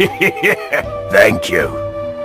Thank you.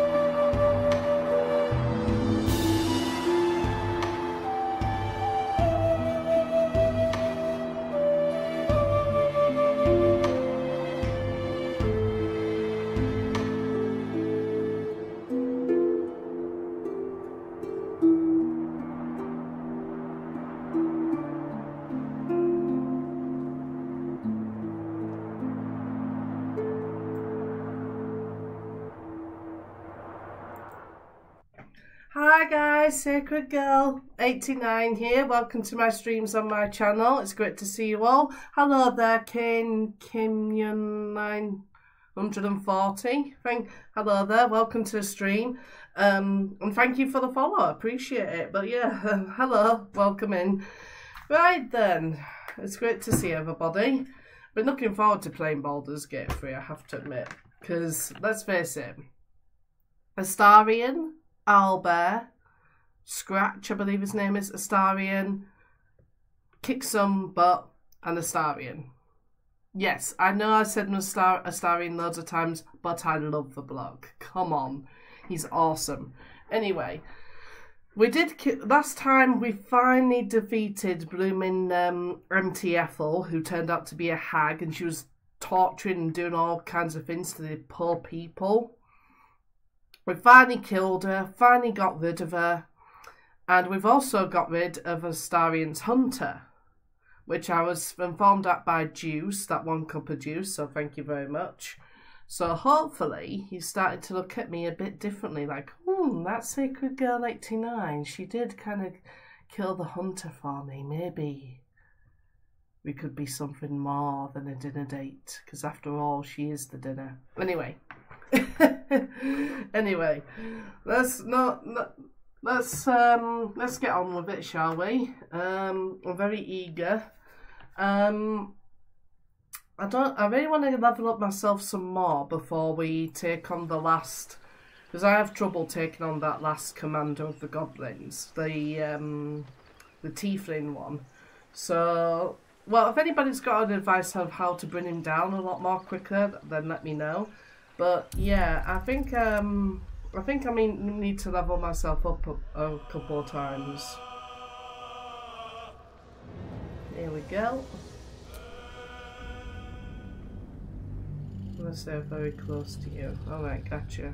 Hi guys, Sacred Girl 89 here. Welcome to my streams on my channel. It's great to see you all. Hello there, Kane Kimyon 940. Hello there, welcome to the stream. And thank you for the follow, I appreciate it. But yeah, hello, welcome in. Right then, it's great to see everybody. Been looking forward to playing Baldur's Gate 3, I have to admit. Because, let's face it, Astarion, Owlbear, Scratch, I believe his name is, Astarion, Kick Some Butt, and Astarion. Yes, I know I said Astarion loads of times, but I love the bloke. Come on, he's awesome. Anyway, we did, last time we finally defeated blooming MT Ethel, who turned out to be a hag, and she was torturing and doing all kinds of things to the poor people. We finally killed her, finally got rid of her, and we've also got rid of Astarion's hunter, which I was informed at by Juice, that 1 cup of juice, so thank you very much. So hopefully he started to look at me a bit differently, like, that Sacred Girl 89, she did kind of kill the hunter for me, maybe we could be something more than a dinner date, because after all, she is the dinner. Anyway. Anyway, let's get on with it, shall we? I'm very eager. I really want to level up myself some more before we take on the last, because I have trouble taking on that last commander of the goblins, the tiefling one. So, well, if anybody's got an advice of how to bring him down a lot more quicker, then let me know. But yeah, I think I need to level myself up a couple of times. Here we go. Let's say I'm very close to you. Alright, gotcha.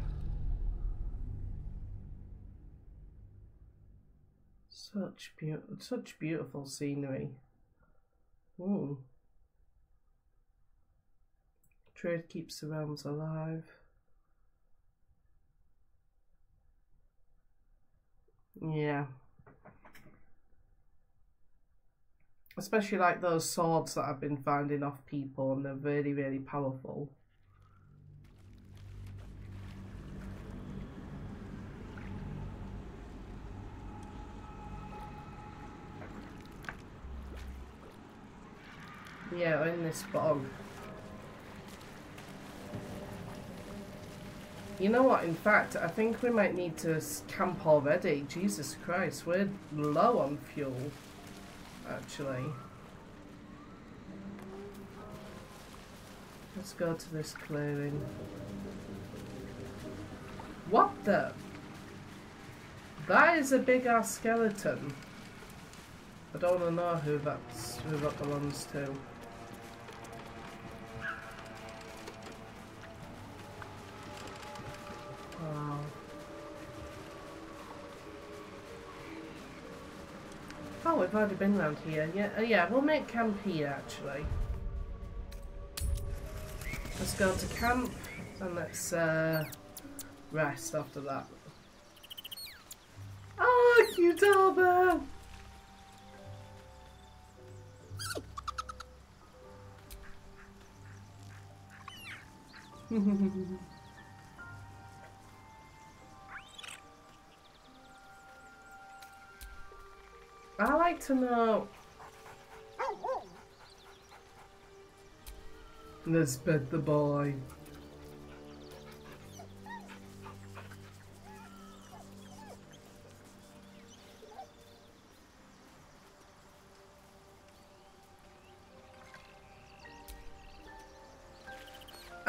Such beautiful scenery. Ooh. Trade keeps the realms alive. Yeah. Especially like those swords that I've been finding off people, and they're really, really powerful. Yeah, we're in this bog. You know what, in fact, I think we might need to camp already. Jesus Christ, we're low on fuel, actually. Let's go to this clearing. What the? That is a big ass skeleton. I don't want to know who that belongs to. Wow. Oh, we've already been around here. Yeah, yeah, we'll make camp here actually. Let's go to camp and let's rest after that. Oh, cute Albert! I like to know. Let's pet the boy.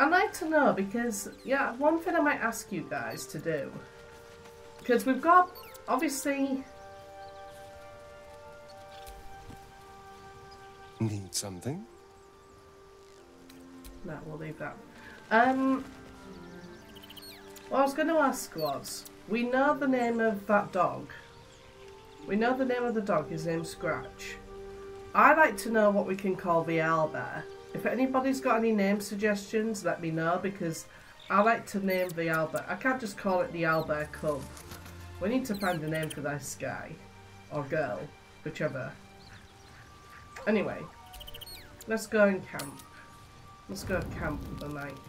I'd like to know because, yeah, one thing I might ask you guys to do. Because we've got, obviously... Need something? No, we'll leave that. What I was going to ask was, we know the name of that dog. We know the name of the dog, his name's Scratch. I'd like to know what we can call the owlbear. If anybody's got any name suggestions, let me know, because I like to name the owlbear. I can't just call it the owlbear cub. We need to find a name for this guy. Or girl, whichever. Anyway, let's go and camp. Let's go camp for the night.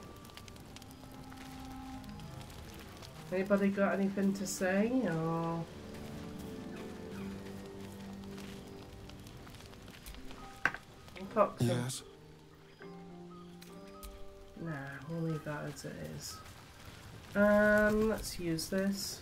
Anybody got anything to say, or...? Yes. Nah, we'll leave that as it is. Let's use this.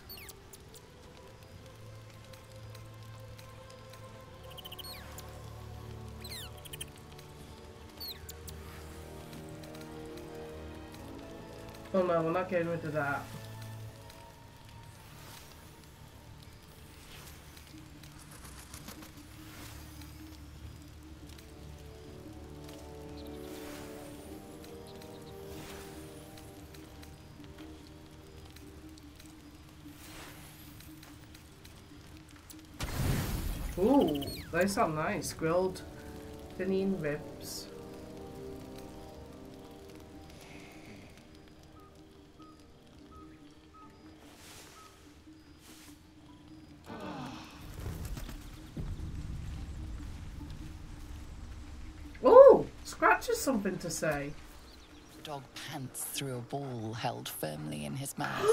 Oh no, we're not getting rid of that. Ooh, they sound nice. Grilled Finine ribs. Ooh, Scratch has something to say. The dog pants through a ball held firmly in his mouth.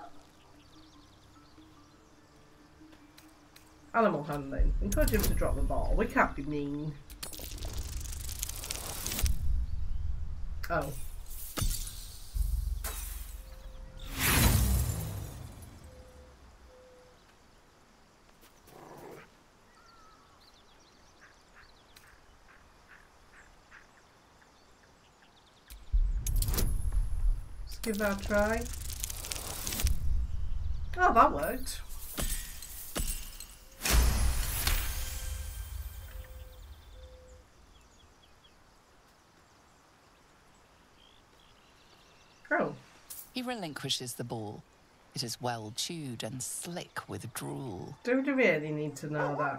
Animal handling. Encourage him to drop the ball. We can't be mean. Oh. Let's give that a try. Oh, that worked. Oh. He relinquishes the ball. It is well chewed and slick with drool. Do we really need to know that?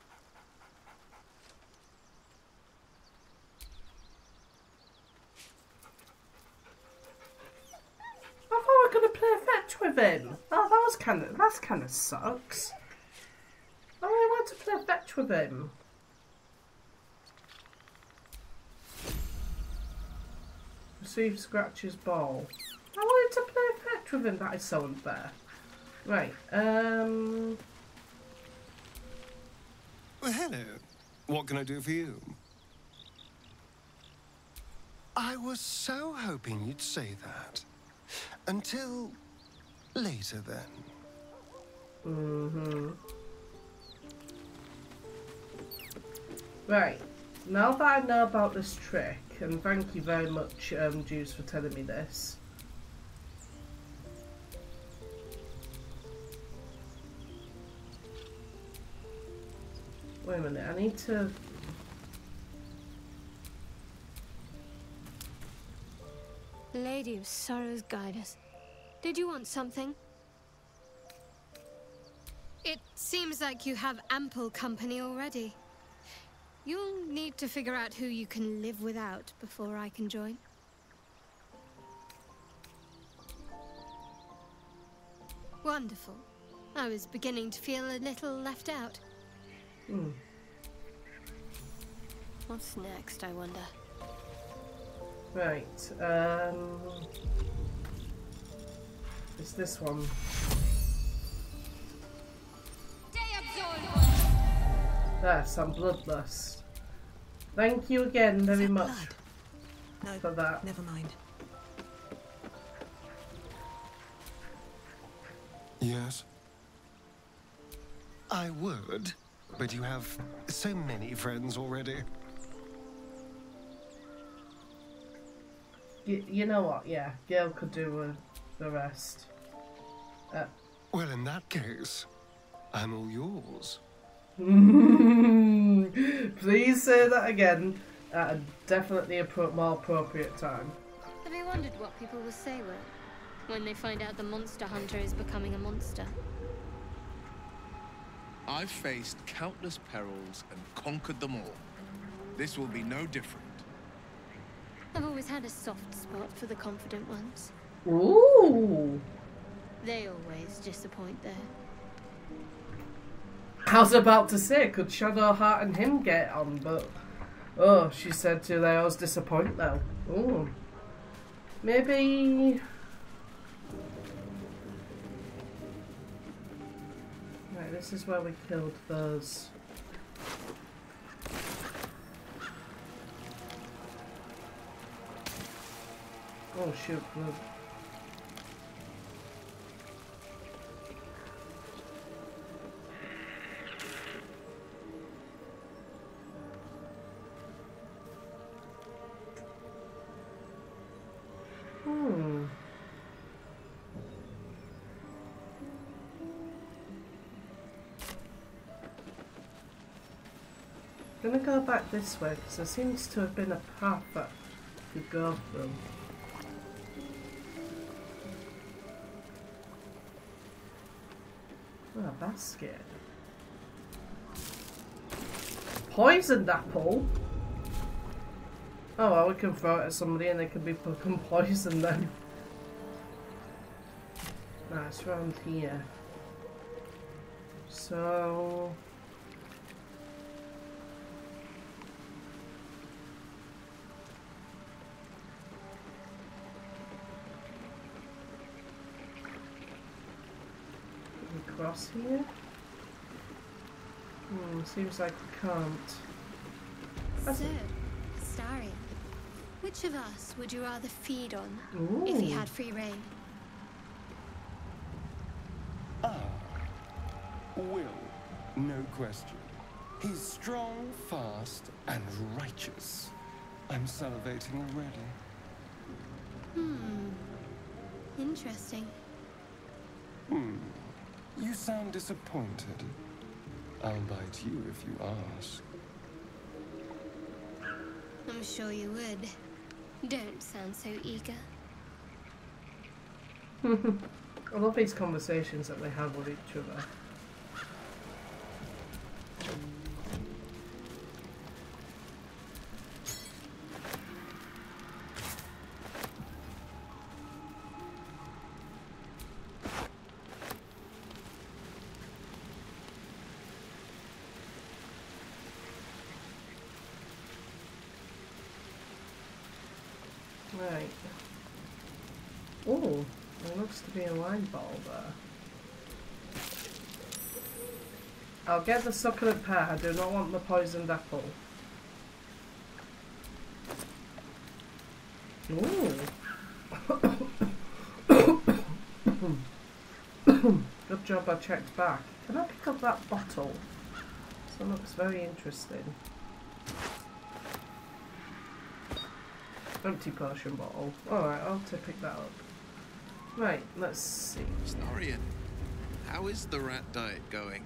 I thought we were gonna play fetch with him. Oh, that's kind of sucks. Oh, I want to play fetch with him. Receive Scratch's ball. I wanted to play fetch with him. That is so unfair. Right. Well, hello. What can I do for you? I was so hoping you'd say that. Until later, then. Mm-hmm. Right. Now that I know about this trick, and thank you very much, Juice, for telling me this. Wait a minute, I need to... Lady of Sorrows, guide us. Did you want something? It seems like you have ample company already. You'll need to figure out who you can live without before I can join. Wonderful. I was beginning to feel a little left out. What's next, I wonder? Right, it's this one. There, some bloodlust. Thank you again very much for that. Never mind. Yes? I would, but you have so many friends already. You know what? Yeah, Gail could do the rest. Well, in that case, I'm all yours. Please say that again at definitely a more appropriate time. Have you wondered what people will say when they find out the monster hunter is becoming a monster? I've faced countless perils and conquered them all. This will be no different. I've always had a soft spot for the confident ones. Ooh. They always disappoint there. I was about to say, could Shadowheart and him get on, but... Oh, she said to they always disappoint though. Ooh. Maybe... Right, this is where we killed those. Oh shoot, blood. I'm gonna go back this way because there seems to have been a path that could go through. Oh, a basket. Poisoned apple? Oh well, we can throw it at somebody and they can become poisoned then. Nah, it's around here. So... across here? Seems like we can't. So, Astarion, which of us would you rather feed on Ooh. if he had free reign? Will, no question. He's strong, fast, and righteous. I'm salivating already. Interesting. You sound disappointed. I'll bite you if you ask. I'm sure you would. Don't sound so eager. I love these conversations that they have with each other. Right. Oh, there looks to be a line ball there. I'll get the succulent pear. I do not want the poisoned apple. Ooh. Good job I checked back. Can I pick up that bottle? That looks very interesting. Empty potion bottle. Alright, I'll have to pick that up. Right, let's see. Astarion, how is the rat diet going?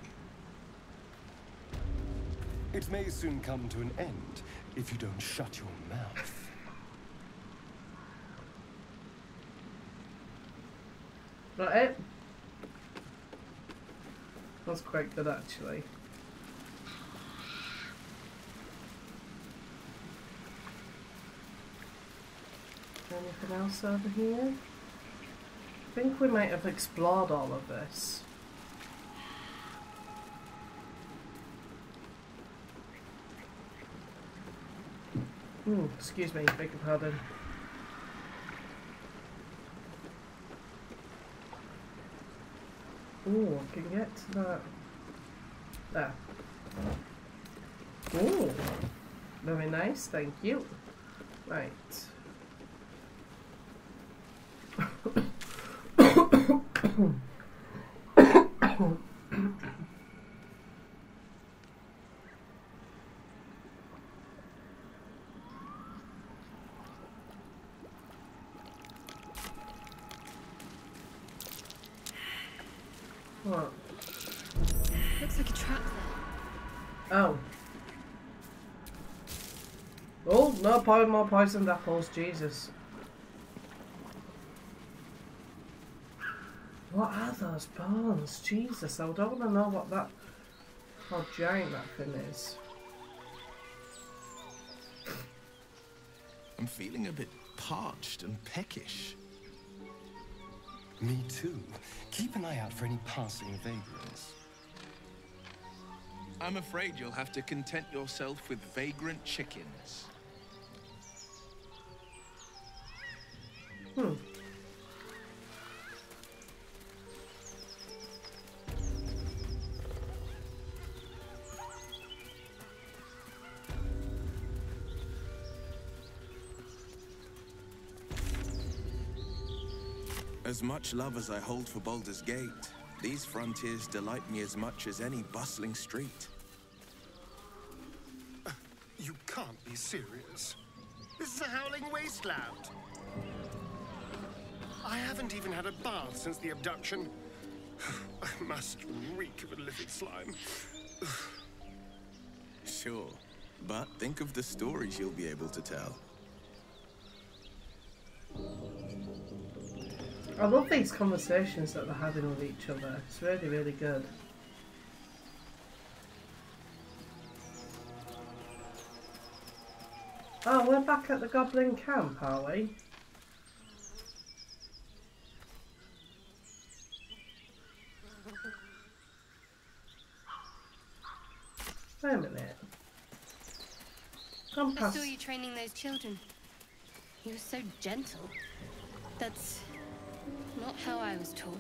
It may soon come to an end if you don't shut your mouth. That it? That's quite good actually. Anything else over here? I think we might have explored all of this. Excuse me, beg your pardon. Ooh, I can get to that. There. Ooh, very nice, thank you. Right. Looks like a trap there. Oh. Oh, no more poisoned apples, Jesus. What are those bones? Jesus, I don't want to know what that... how giant that thing is. I'm feeling a bit parched and peckish. Me too. Keep an eye out for any passing vagrants. I'm afraid you'll have to content yourself with vagrant chickens. As much love as I hold for Baldur's Gate, these frontiers delight me as much as any bustling street. You can't be serious. This is a howling wasteland. I haven't even had a bath since the abduction. I must reek of illicit slime. Sure, but think of the stories you'll be able to tell. I love these conversations that they're having with each other. It's really, really good. Oh, we're back at the Goblin camp, are we? Wait a minute. Come I past. saw you training those children. You were so gentle. That's not how I was taught.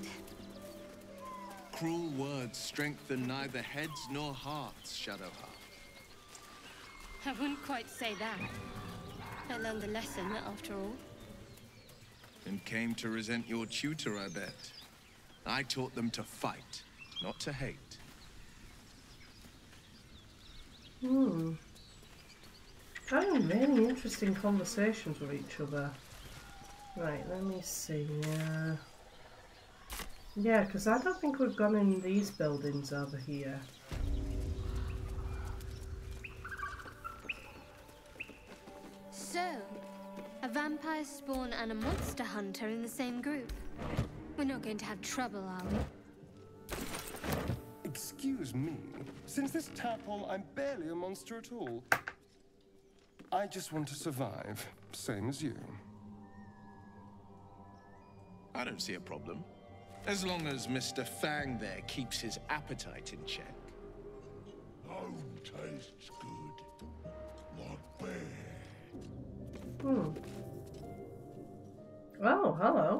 Cruel words strengthen neither heads nor hearts, Shadowheart. I wouldn't quite say that. I learned the lesson, after all. And came to resent your tutor, I bet. I taught them to fight, not to hate. Having really interesting conversations with each other. Right, let me see. Yeah, because I don't think we've gone in these buildings over here. So, a vampire spawn and a monster hunter in the same group. We're not going to have trouble, are we? Excuse me. Since this tadpole, I'm barely a monster at all. I just want to survive, same as you. I don't see a problem. As long as Mr. Fang there keeps his appetite in check. Bone tastes good, not bad. Oh, hello.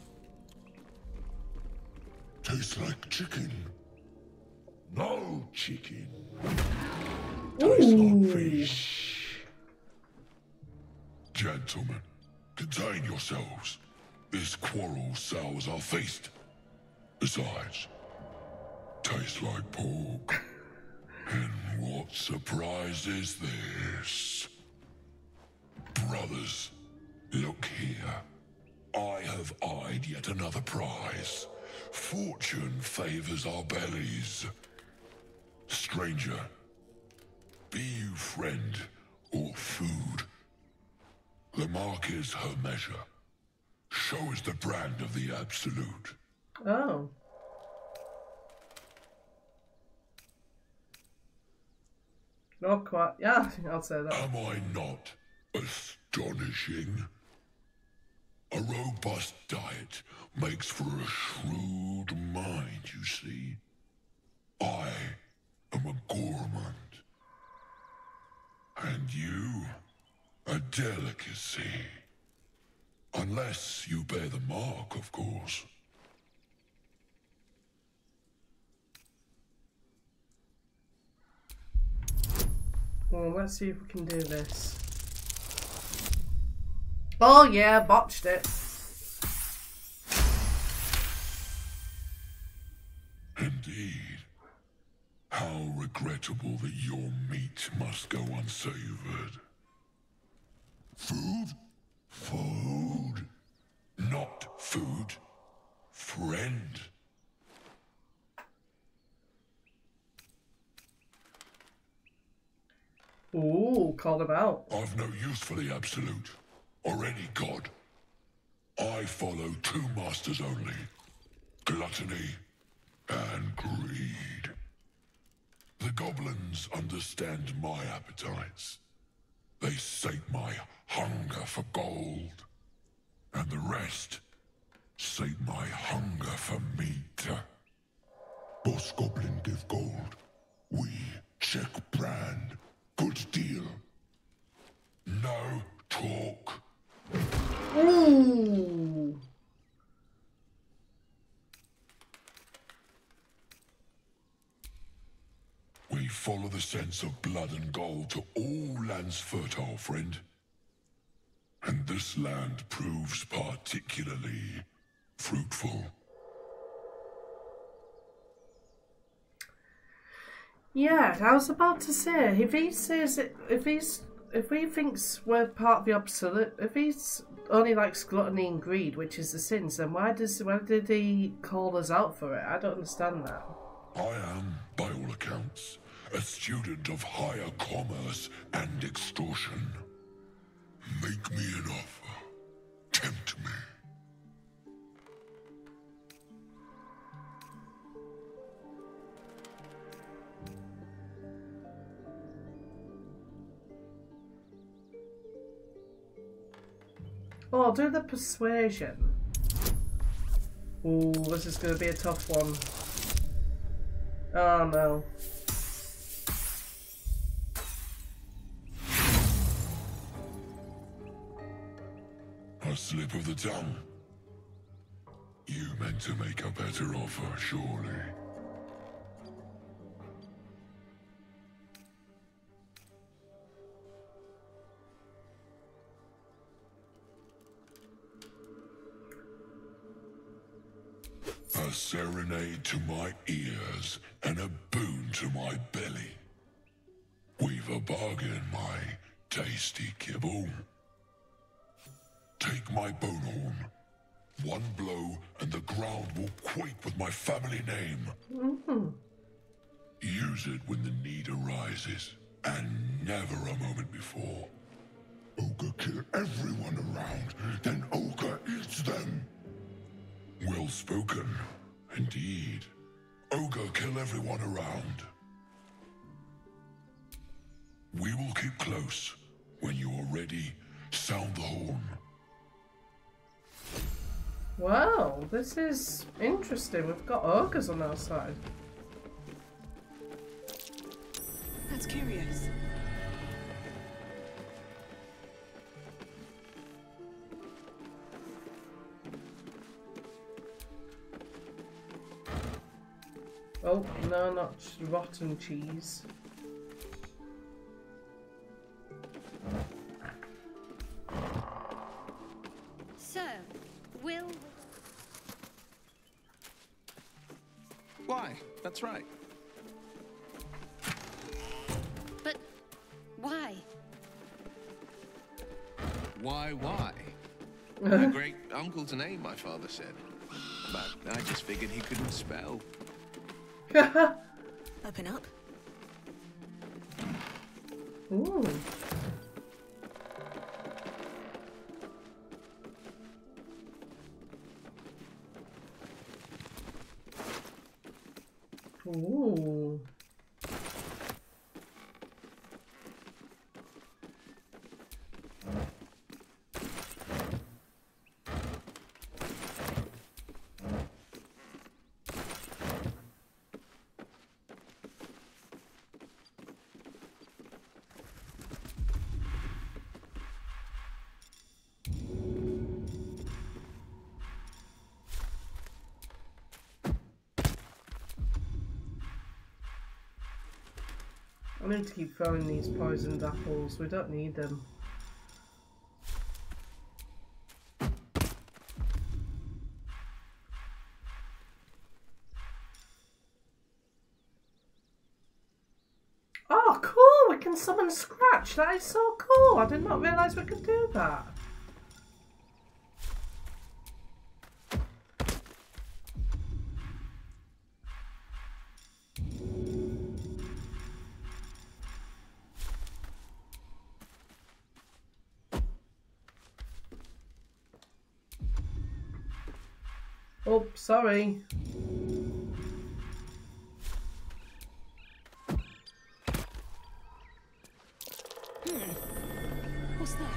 Tastes like chicken. No chicken. Ooh. Tastes like fish. Gentlemen, contain yourselves. This quarrel sours our feast. Besides, tastes like pork. And what surprise is this? Brothers, look here. I have eyed yet another prize. Fortune favors our bellies. Stranger, be you friend or food. The mark is her measure. Show us the brand of the absolute. Oh. Not quite. Yeah, I'll say that. Am I not astonishing? A robust diet makes for a shrewd mind, you see. I am a gourmand. And you, a delicacy. Unless you bear the mark, of course. Well, let's see if we can do this. Oh yeah, botched it. Indeed. How regrettable that your meat must go unsavored. Food? Food. Not food. Friend. Ooh, called him out. I've no use for the Absolute, or any god. I follow two masters only. Gluttony and greed. The goblins understand my appetites. They sate my hunger for gold. And the rest sate my hunger for meat. Boss Goblin give gold. We check brand. Good deal. No talk. Ooh. We follow the sense of blood and gold to all lands fertile, friend. And this land proves particularly fruitful. Yeah, I was about to say, if he says it, if he thinks we're part of the absolute, if he's only likes gluttony and greed, which is the sins, then why did he call us out for it? I don't understand that. I am, by all accounts, a student of higher commerce and extortion. Make me an offer. Tempt me. Oh, do the persuasion. Ooh, this is going to be a tough one. Oh no. A slip of the tongue. You meant to make a better offer, surely. A serenade to my ears and a boon to my belly. We've a bargain, my tasty kibble. Take my bone horn. One blow and the ground will quake with my family name. Use it when the need arises, and never a moment before. Ogre kill everyone around, then Ogre eats them. Well spoken, indeed. Ogre kill everyone around. We will keep close. When you are ready, sound the horn. Wow, this is interesting. We've got ogres on our side. That's curious. Oh, no, not rotten cheese. So, will... Why? That's right. But why? Why? My great uncle's name, my father said. But I just figured he couldn't spell. Open up. Ooh. Ooh. I need to keep throwing these poisoned apples. We don't need them. Oh, cool! We can summon Scratch. That is so cool. I did not realise we could do that. Oh, sorry. What's that?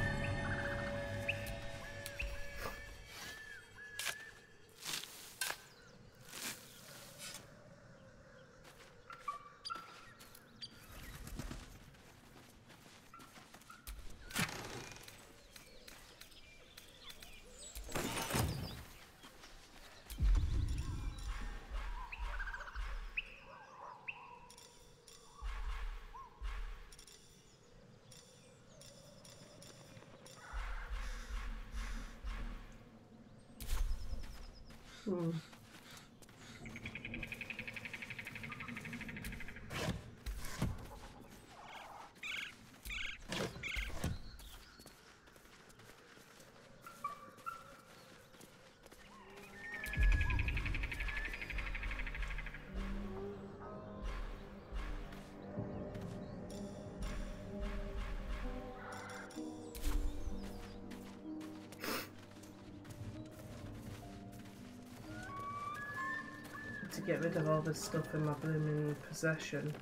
To get rid of all this stuff in my blooming possession.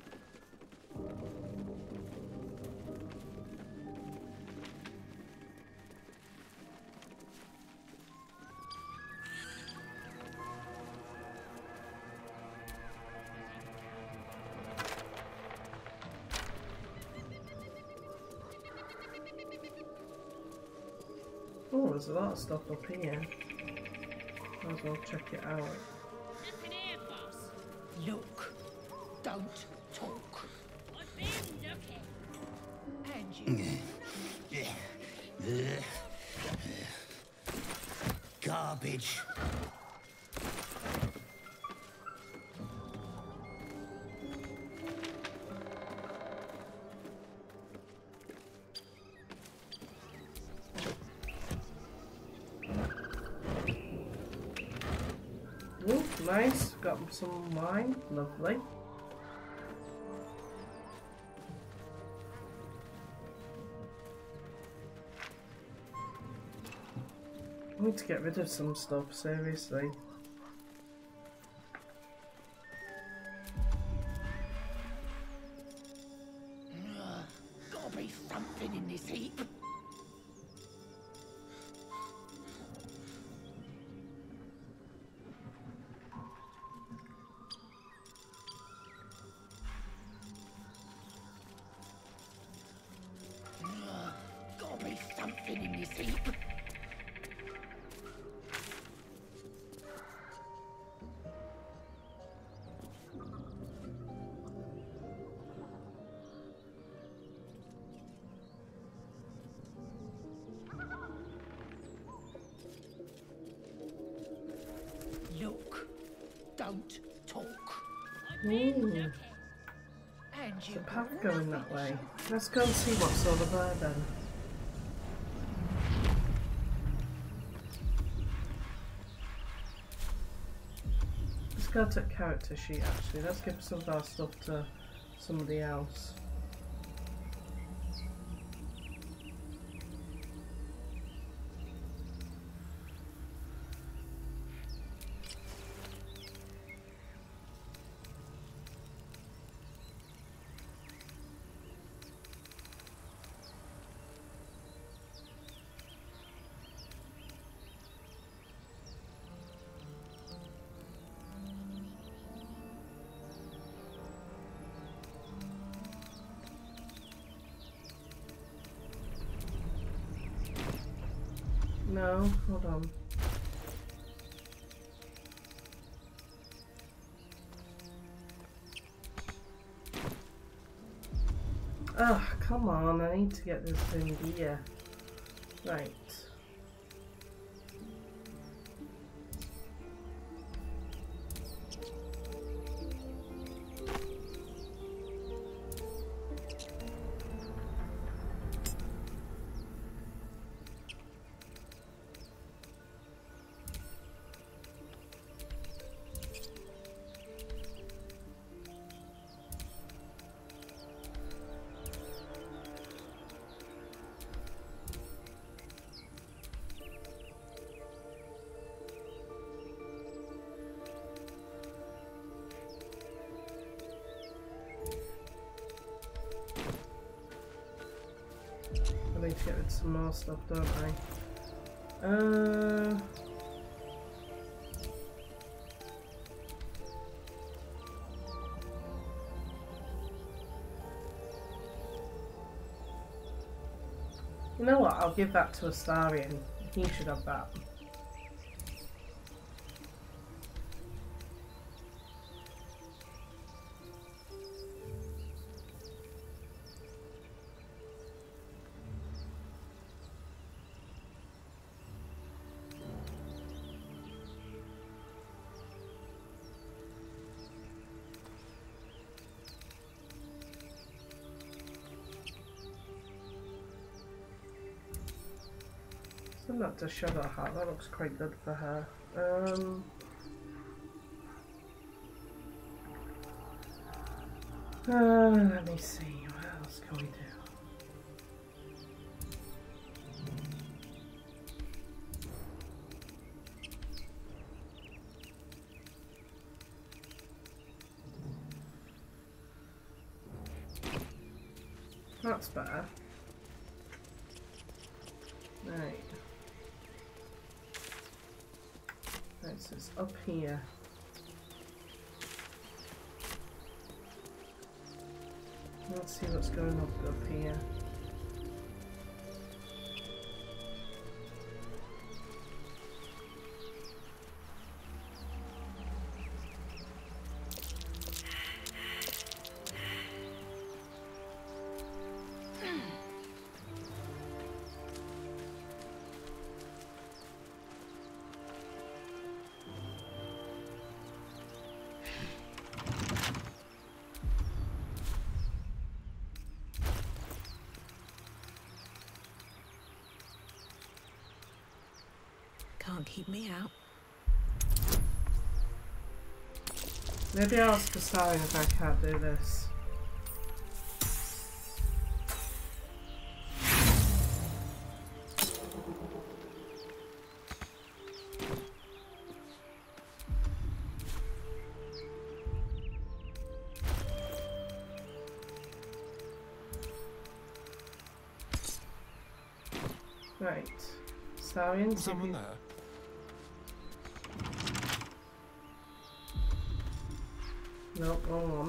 Oh, there's a lot of stuff up here. Might as well check it out. Look, don't talk. I've been looking. And you. Garbage. Oh, nice. Got some wine. Lovely. I need to get rid of some stuff, seriously. Gotta be something in this heap. Gotta be something in this heap. Look, don't talk. Ooh, And there's you. a path going that way. Let's go and see what's over there then. Let's go to character sheet actually. Let's give some of our stuff to somebody else. No, hold on. Oh, come on, I need to get this thing here. Right. to get rid of some more stuff, don't I? You know what? I'll give that to Astarion. He should have that. Send that to Shadowheart, that looks quite good for her. Let me see, what else can we do? That's better. Right. Right, so it's up here. Let's see what's going on up here. Can't keep me out. Maybe I'll ask Astarion if I can't do this. Right. Astarion, Someone there? Nope, wrong one.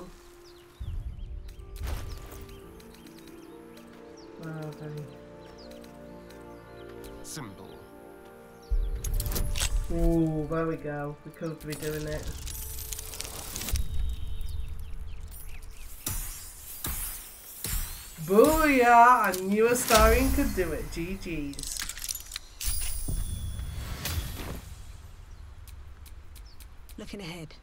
Where are they? Symbol. Ooh, there we go. We could be doing it. Booyah! I knew Astarion could do it. GG's. Looking ahead.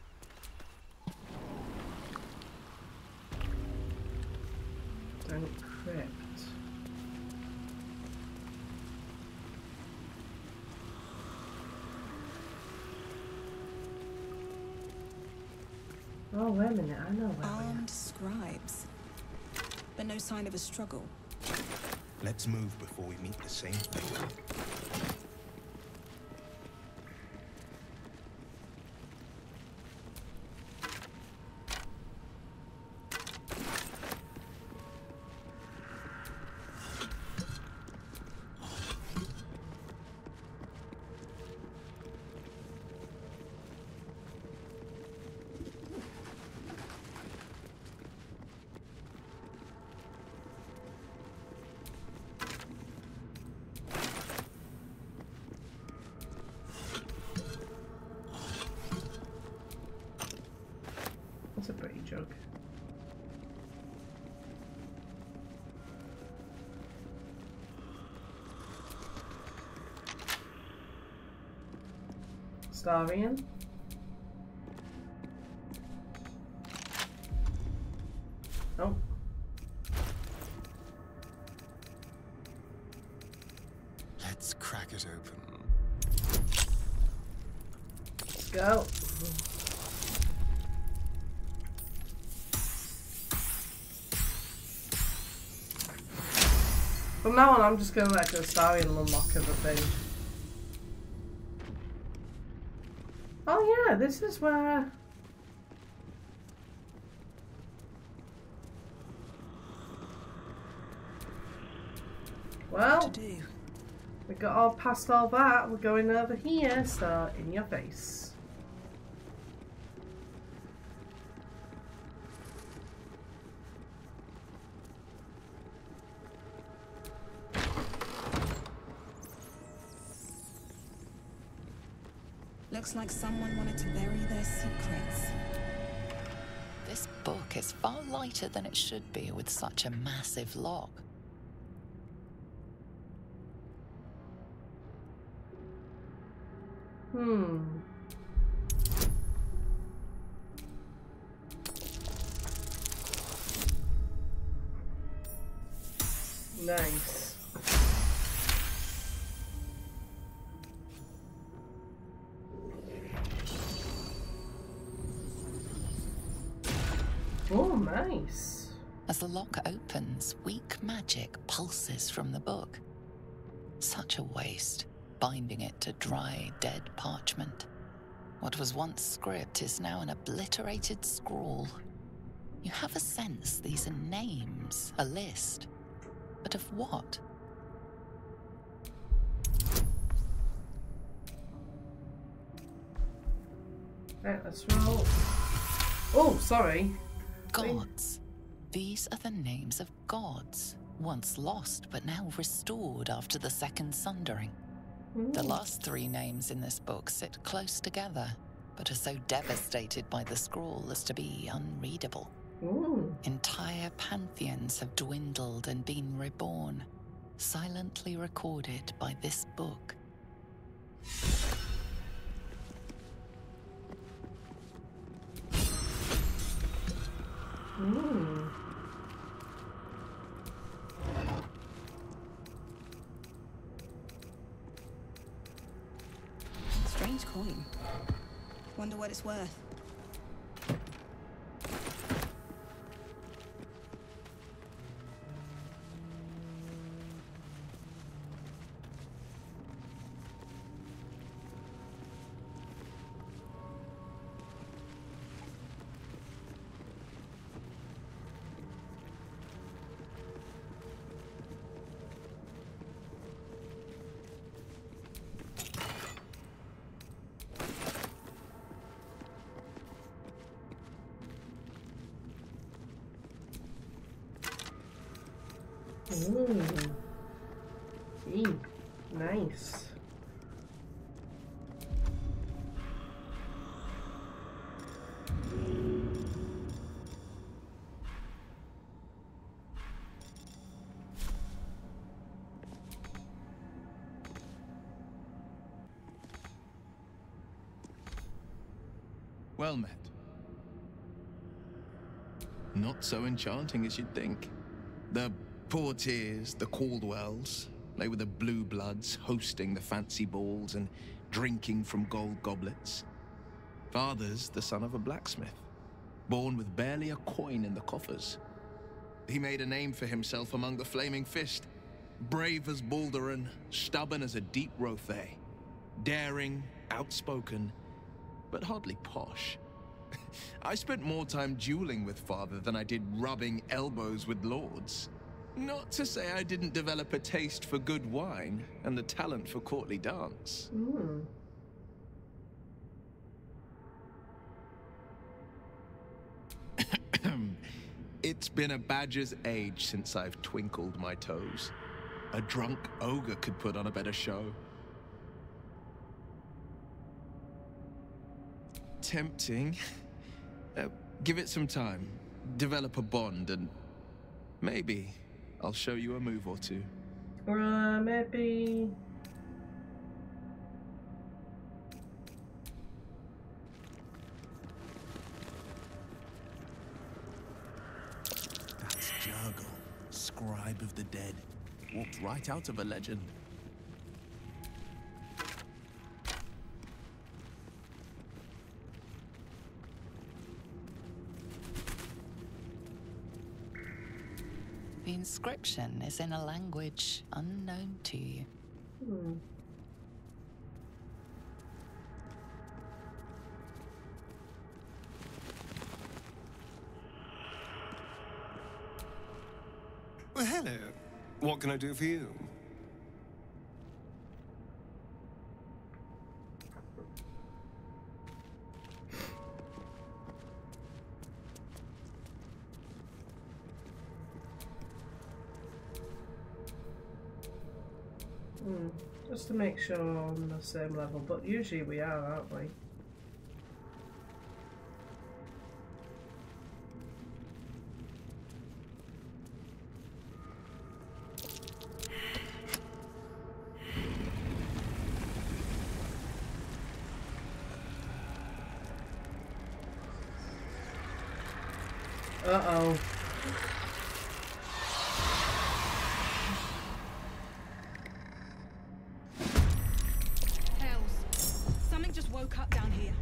Encrypt. Oh, wait a minute, I know where we are. Armed scribes. But no sign of a struggle. Let's move before we meet the same fate. That's a pretty jug. Astarion. Oh. Let's crack it open. Let's go. From now on, I'm just going to let Astarion unlock everything. Oh yeah, this is where... Well, to do. we got all past all that. We're going over here, so in your face. Looks like someone wanted to bury their secrets. This book is far lighter than it should be with such a massive lock. Nice. Oh, nice. As the lock opens, weak magic pulses from the book. Such a waste, binding it to dry, dead parchment. What was once script is now an obliterated scrawl. You have a sense these are names, a list. But of what? Right, let's roll. Oh, sorry. Gods. These are the names of gods, once lost but now restored after the Second Sundering. The last three names in this book sit close together, but are so devastated by the scrawl as to be unreadable. Entire pantheons have dwindled and been reborn, silently recorded by this book. Strange coin. Wonder what it's worth. Nice. Well met. Not so enchanting as you'd think. The Portiers, the Caldwells, they were the blue bloods hosting the fancy balls and drinking from gold goblets. Father's the son of a blacksmith, born with barely a coin in the coffers. He made a name for himself among the Flaming Fist, brave as Baldur and stubborn as a deep Rothay, daring, outspoken, but hardly posh. I spent more time dueling with Father than I did rubbing elbows with lords. Not to say I didn't develop a taste for good wine and the talent for courtly dance. It's been a badger's age since I've twinkled my toes. A drunk ogre could put on a better show. Tempting. Give it some time. Develop a bond and maybe I'll show you a move or two. Maybe. That's Jurgle, scribe of the dead. Walked right out of a legend. The inscription is in a language unknown to you. Well, hello. What can I do for you? Just to make sure we're on the same level, but usually we are, aren't we? Uh-oh. Woke up down here.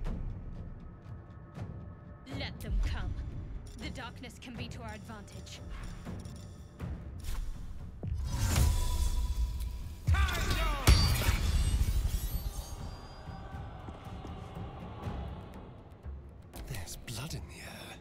Let them come. The darkness can be to our advantage. There's blood in the air.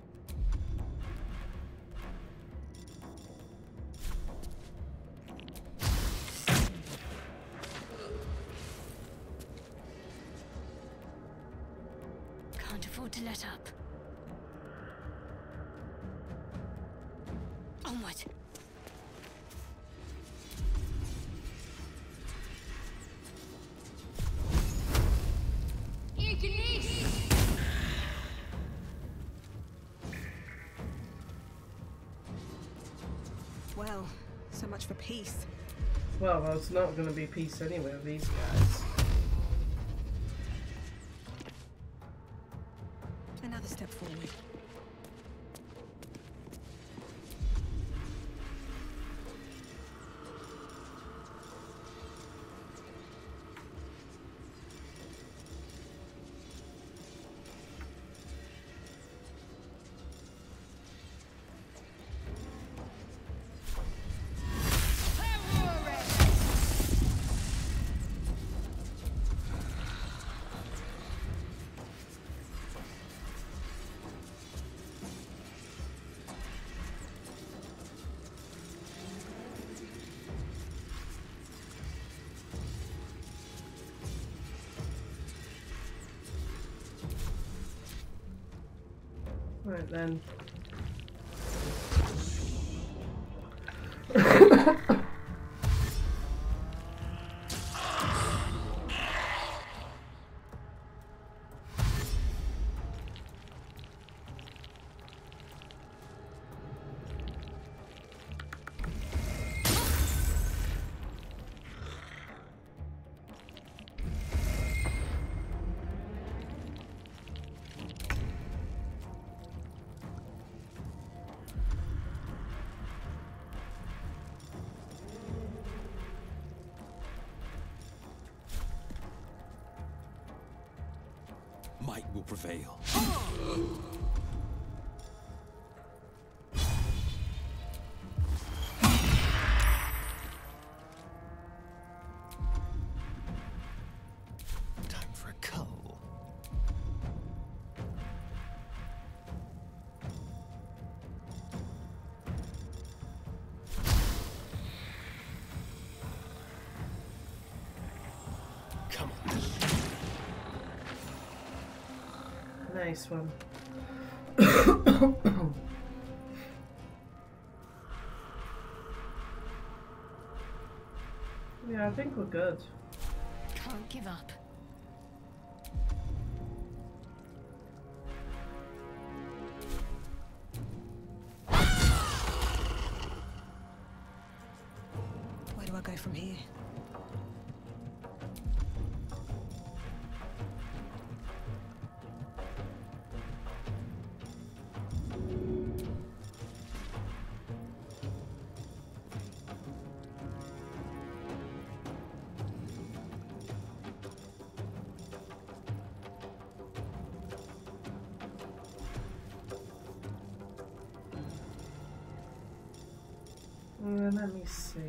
Can't afford to let up. Onward. Well, so much for peace. Well, it's not going to be peace anyway with these guys. Another step forward. Right then. Might will prevail. Time for a cull. Come on. Nice one. Yeah, I think we're good. Can't give up. Where do I go from here? Let me see.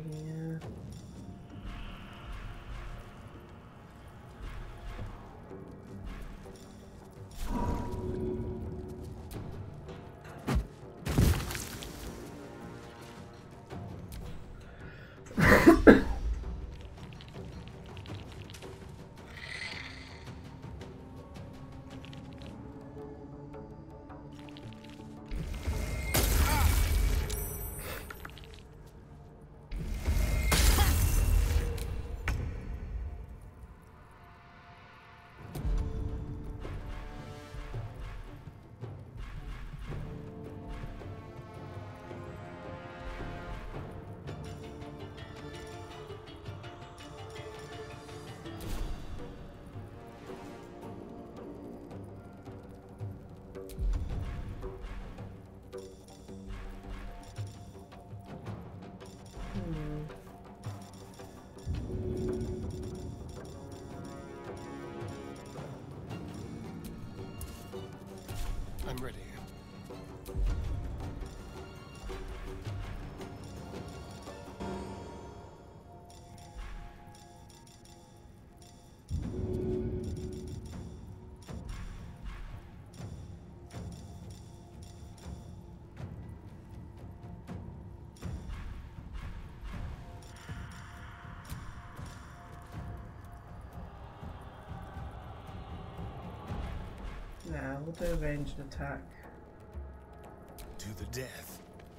Now we'll do a ranged attack. To the death.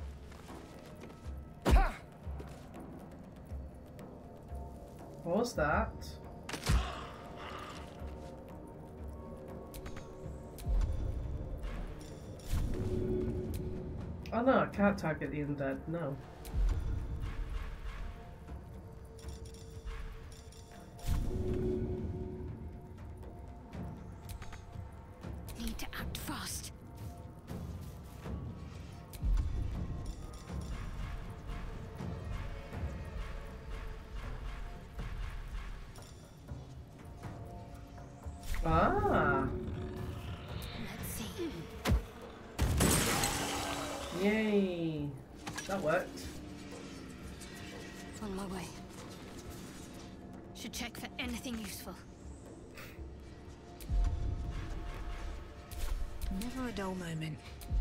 What was that? Oh no, I can't target the undead, no. Need to act fast. Ah! Let's see. Yay! That worked. On my way. Should check for anything useful. Never a dull moment.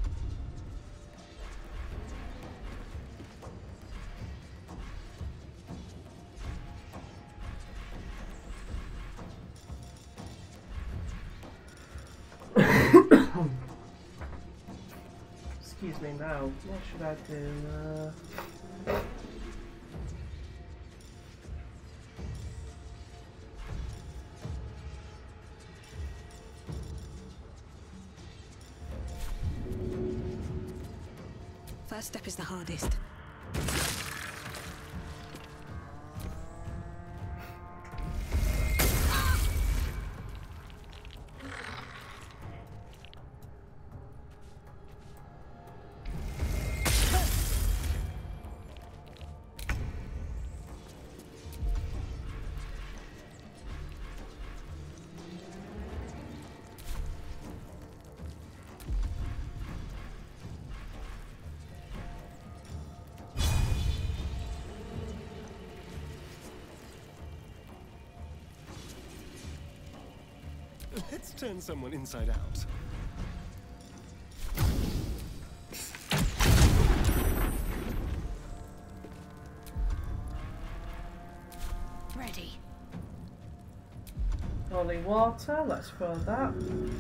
Excuse me now. What should I do? First step is the hardest. Let's turn someone inside out. Ready. Holy water, let's throw that.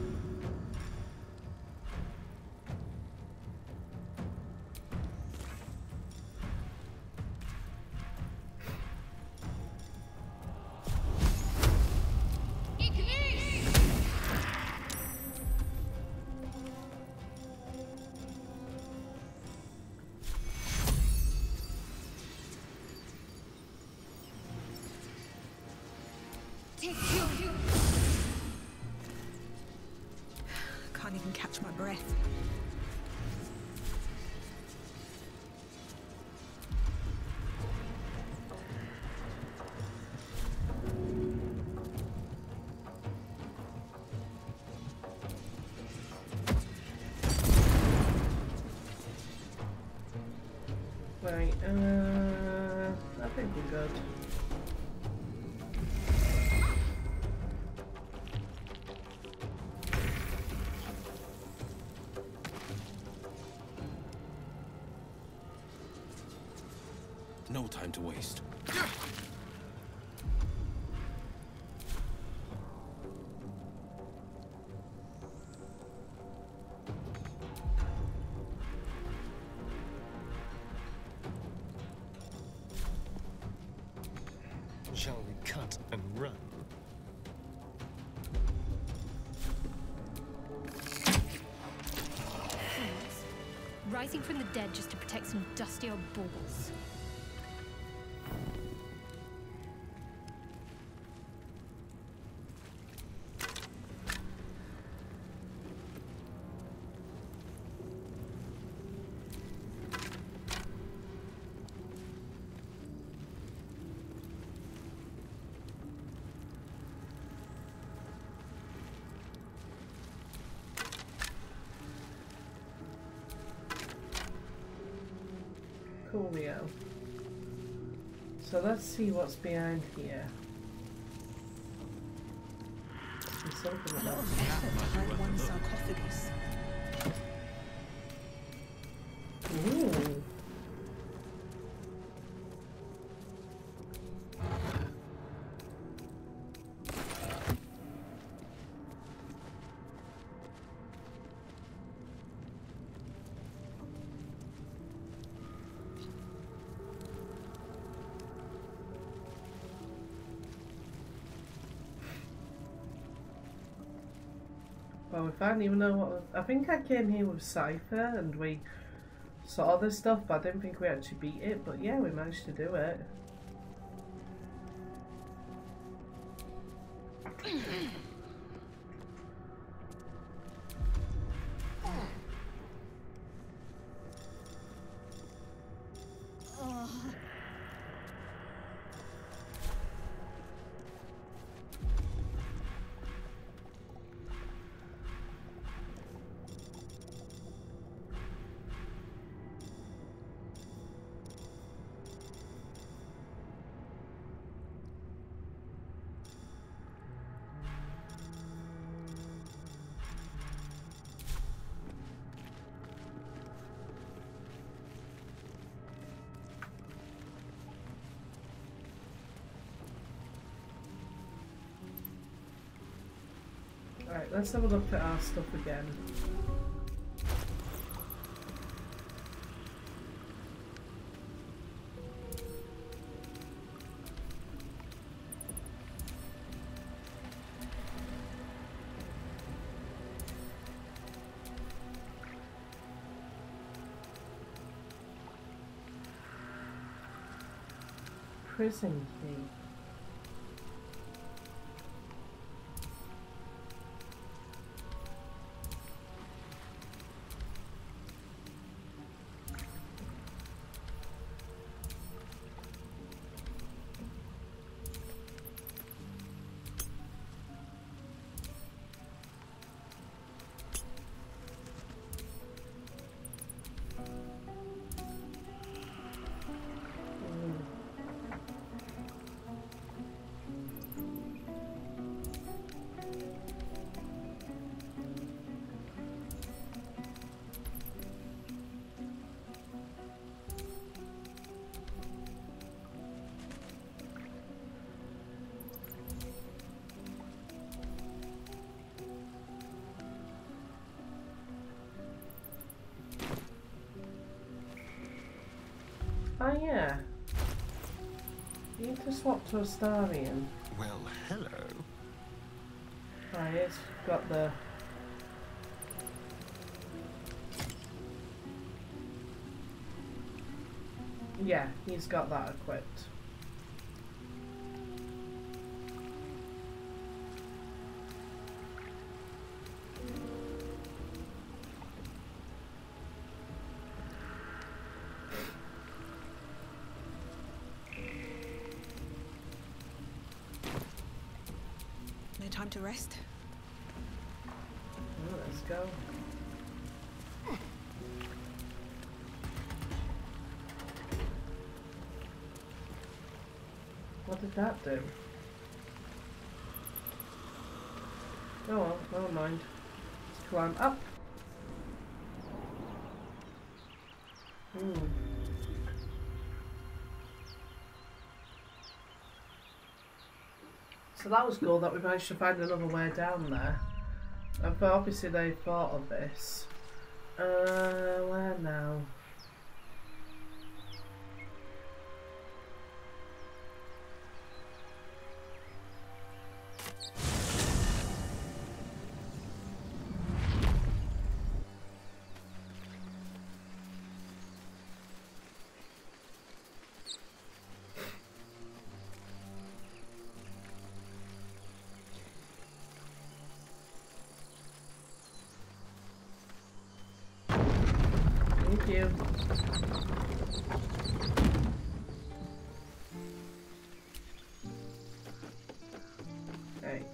Can't even catch my breath. Right, I think we're good. No time to waste. Shall we cut and run? Rising from the dead just to protect some dusty old balls. Coolio. So let's see what's behind here. There's something A lot about of effort behind one sarcophagus. Ooh. Well, if I don't even know what... I think I came here with Cypher and we saw this stuff, but I didn't think we actually beat it. But yeah, we managed to do it. Right, let's have a look at our stuff again. Prison key. Oh yeah. You need to swap to Astarian. Well, hello. Right, it's got the... Yeah, he's got that equipped. No time to rest. Oh, let's go. What did that do? Oh well, never mind. Let's climb up. So that was cool that we managed to find another way down there. But obviously they thought of this. Where now? Thank you. Hey.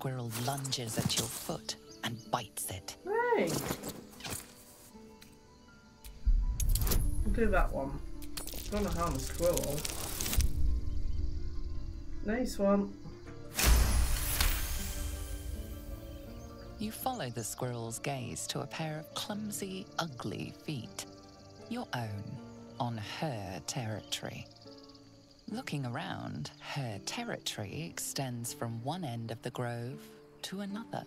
squirrel lunges at your foot and bites it. Hey! I'll do that one. Don't want to harm a squirrel. Nice one. You follow the squirrel's gaze to a pair of clumsy, ugly feet. Your own, on her territory. Looking around, her territory extends from one end of the grove to another.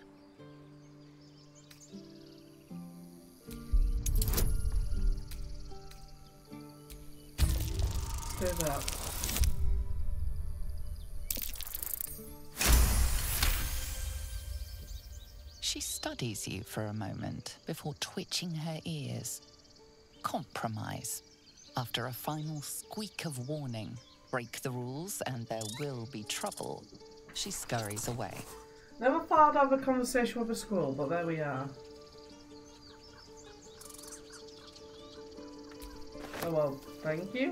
Do that. She studies you for a moment before twitching her ears. Compromise. After a final squeak of warning, break the rules and there will be trouble, she scurries away. Never thought I'd have a conversation with a squirrel, but there we are. Oh well, thank you.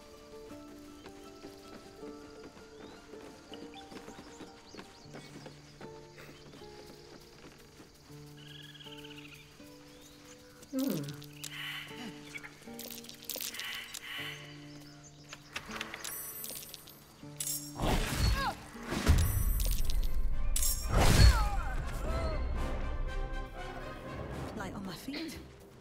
Light on my feet.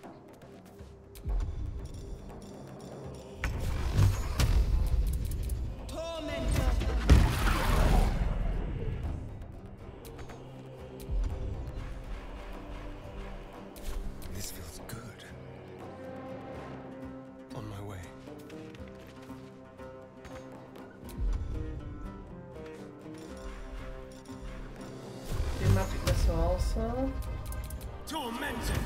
This feels good. On my way. Do magic missile also. Tormented!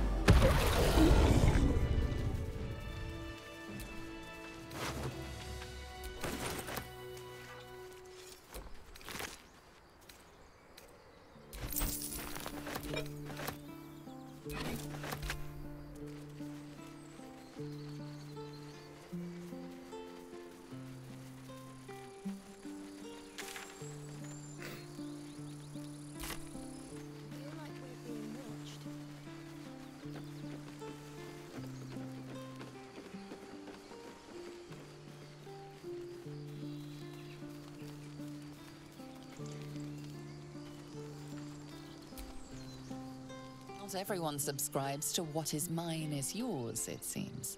Not everyone subscribes to what is mine is yours, it seems.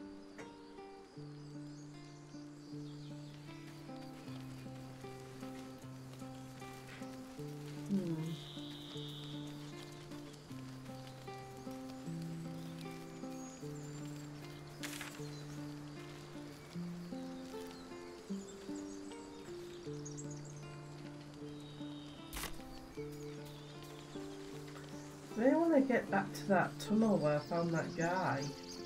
I really want to get back to that tunnel where I found that guy.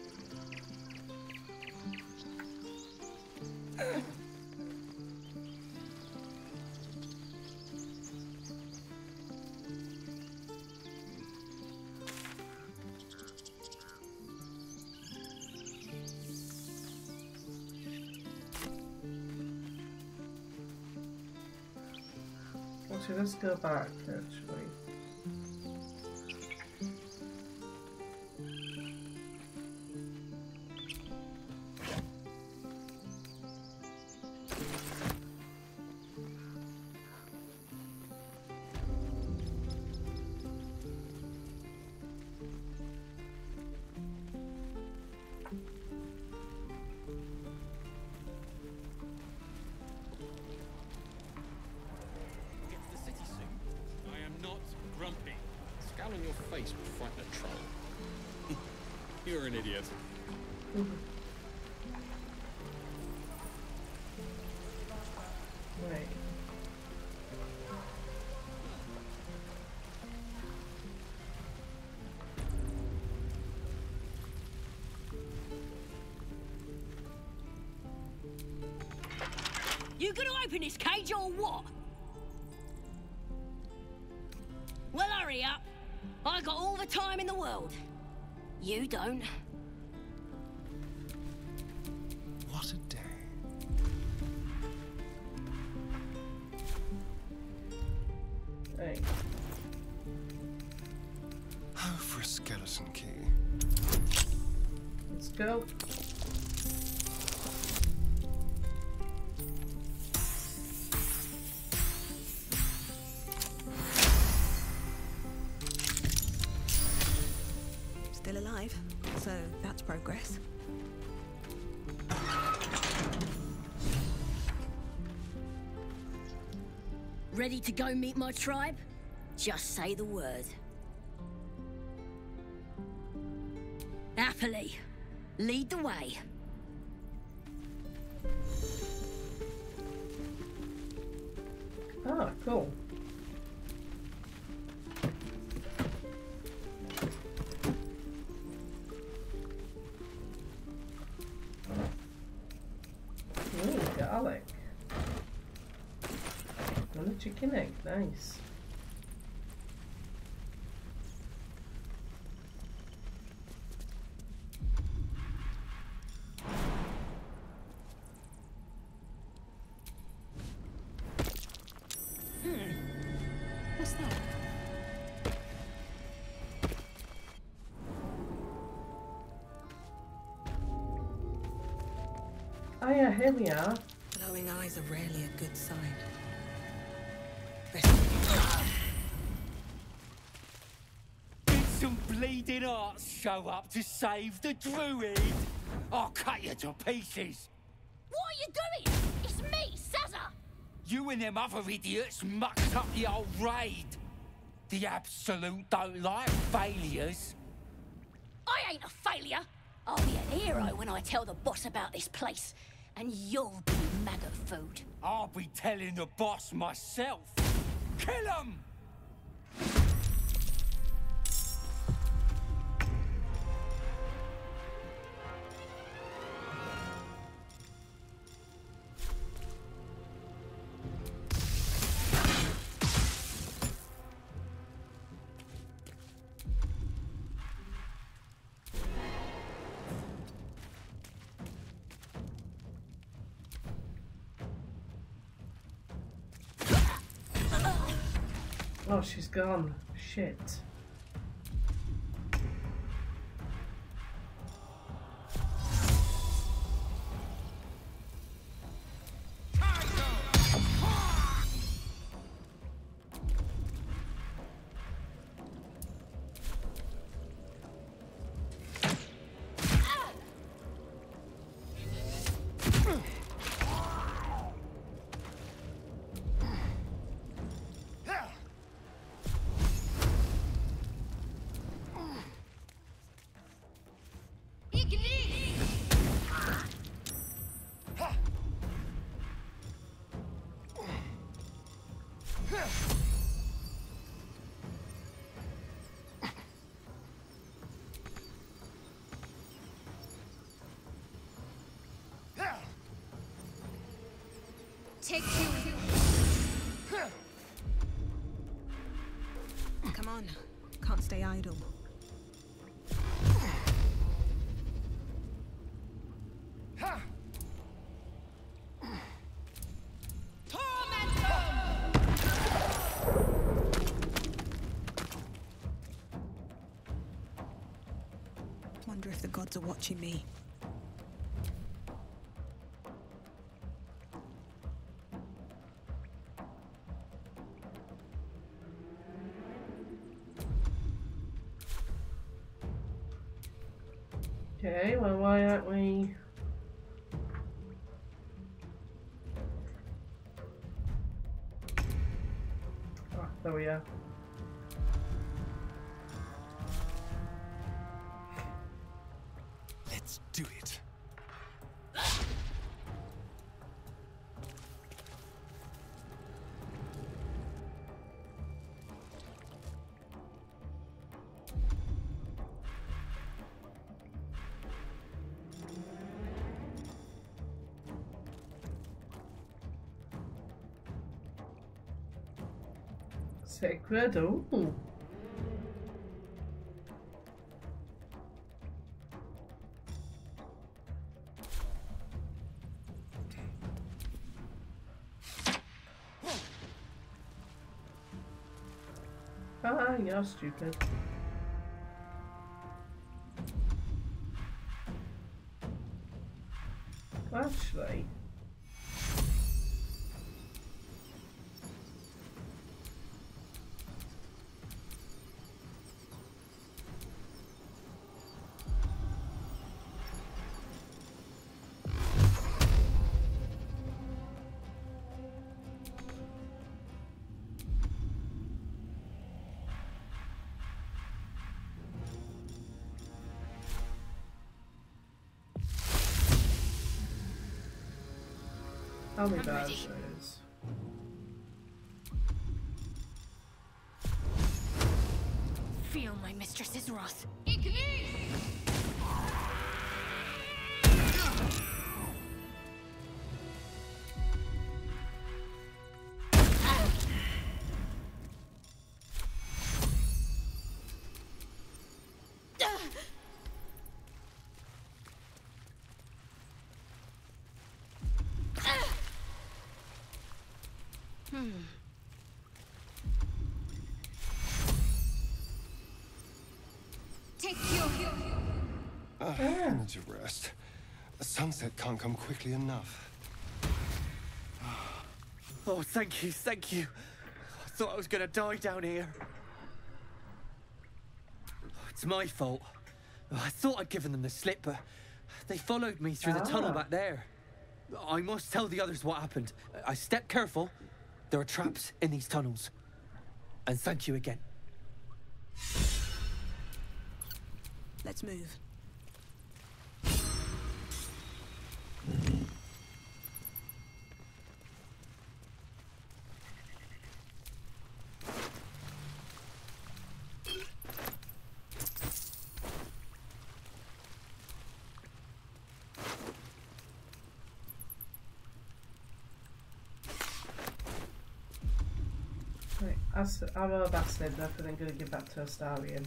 Actually, let's go back, actually. Scowl on your face would frighten a troll. You're an idiot. Right. You gonna open this cage or what? Well, hurry up. I got all the time in the world. You don't. What a day. Hey. Oh, for a skeleton key. Let's go. Still alive, so that's progress. Ready to go meet my tribe? Just say the word. Happily. Lead the way. Ah, cool. Ooh, garlic. And a chicken egg, nice. What's that? Oh yeah, here we are. Glowing eyes are rarely a good sign. Did some bleeding arts show up to save the druid? I'll cut you to pieces. What are you doing? It's me, Sazza! You and them other idiots mucked up the old raid. The Absolute don't like failures. I ain't a failure. I'll be a hero when I tell the boss about this place. And you'll be maggot food. I'll be telling the boss myself. Kill him! Oh, she's gone. Shit. Take two. Come on, can't stay idle. Wonder if the gods are watching me. Okay, well, why aren't we... Oh, there we are. Let's do it. Sacred, ooh. Ah, you're stupid. Actually. I'll be bad. Feel my mistress's wrath. Take your... Energy rest. The sunset can't come quickly enough. Oh, thank you, thank you. I thought I was gonna die down here. It's my fault. I thought I'd given them the slip, but they followed me through the tunnel back there. I must tell the others what happened. I stepped careful. There are traps in these tunnels. And thank you again. Let's move. Right, I'm a bastard, therefore I'm going to give that to Astarion.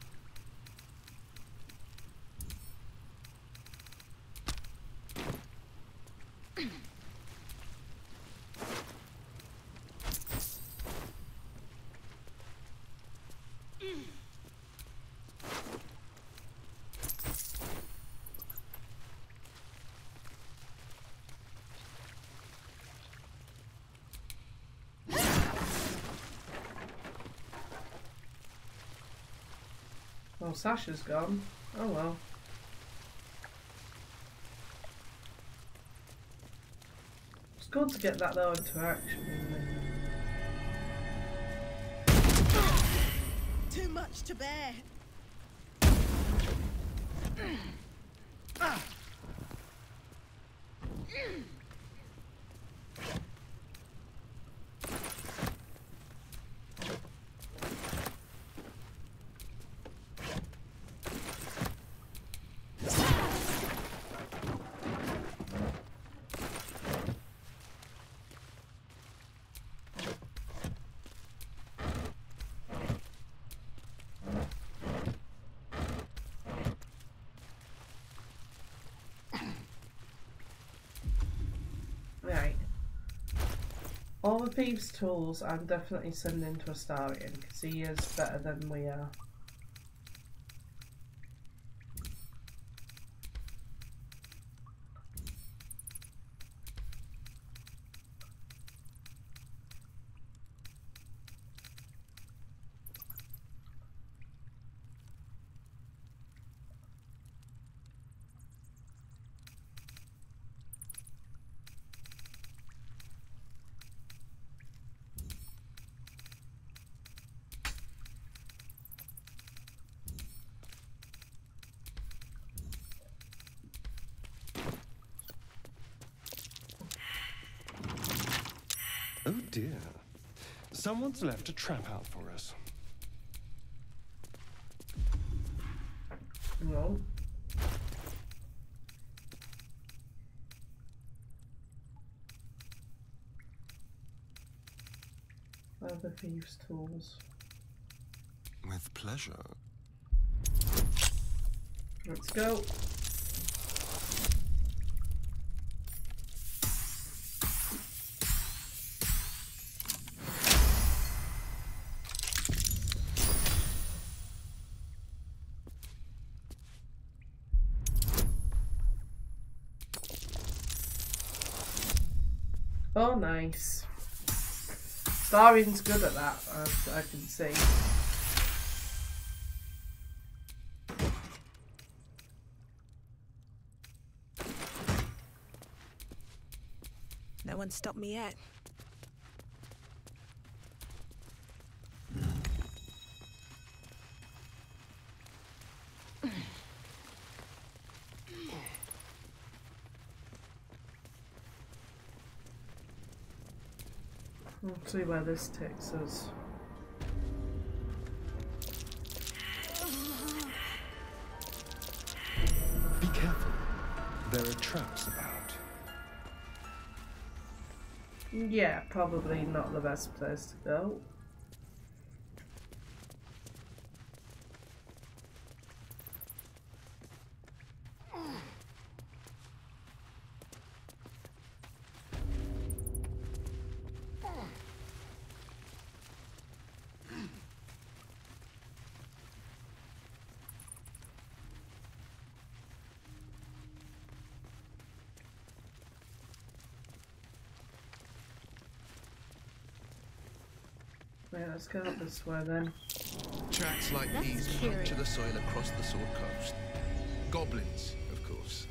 Oh, Sasha's gone. Oh well. It's good to get that though into action, isn't it? Too much to bear. Right. All the thieves' tools I'm definitely sending to Astarion because he is better than we are. Oh dear. Someone's left a trap out for us. No. Other thieves' tools. With pleasure. Let's go. Oh, nice. Starian's good at that, I can see. No one stopped me yet. We'll see where this takes us. Be careful. There are traps about. Yeah, probably not the best place to go. Yeah, let's go up this way then. Tracks like these puncture the soil across the Sword Coast. Goblins, of course.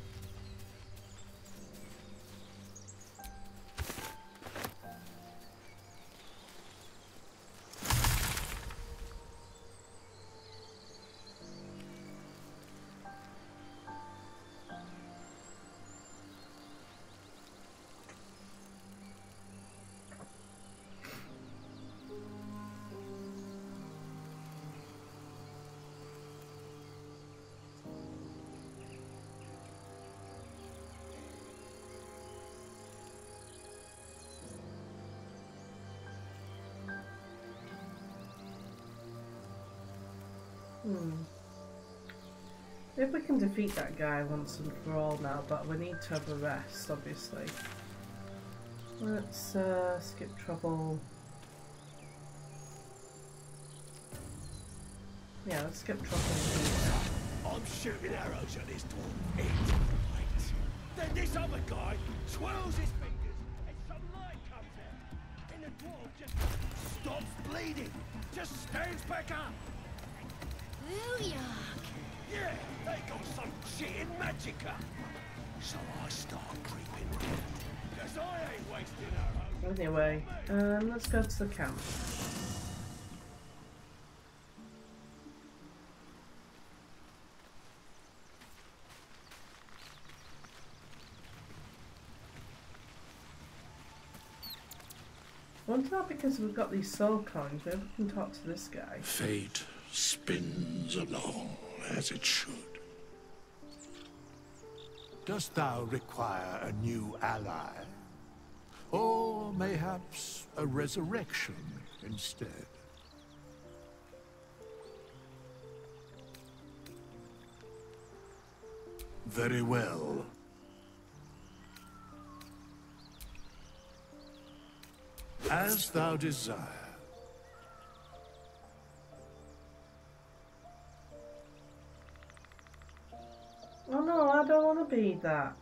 If we can defeat that guy once and for all now, but we need to have a rest, obviously. Let's skip trouble. Yeah, let's skip trouble. I'm shooting arrows at this dwarf. It's right. Then this other guy twirls his fingers and some light comes out. And the dwarf just stops bleeding. Just stands back up. Booyah! Yeah, they got some shit in magicka. So I start creeping round. Cause I ain't wasting arrows. Anyway, let's go to the camp. I wonder that because we've got these soul coins, maybe we can talk to this guy. Fate spins along as it should. Dost thou require a new ally? Or mayhaps a resurrection instead? Very well. As thou desire. Oh no, I don't want to be that.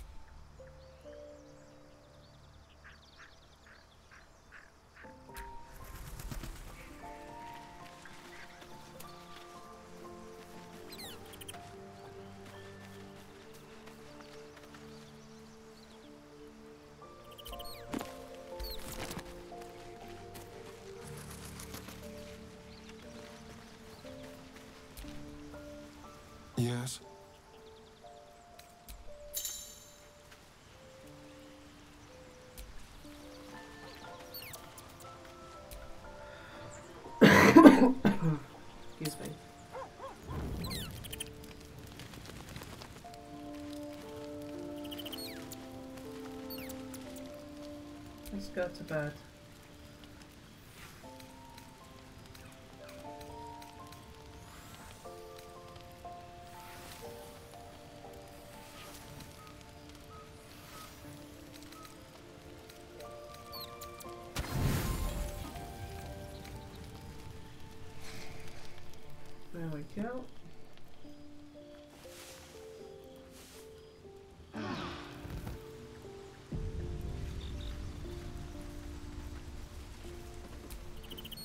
Yes? Excuse me. Let's go to bed. There we go.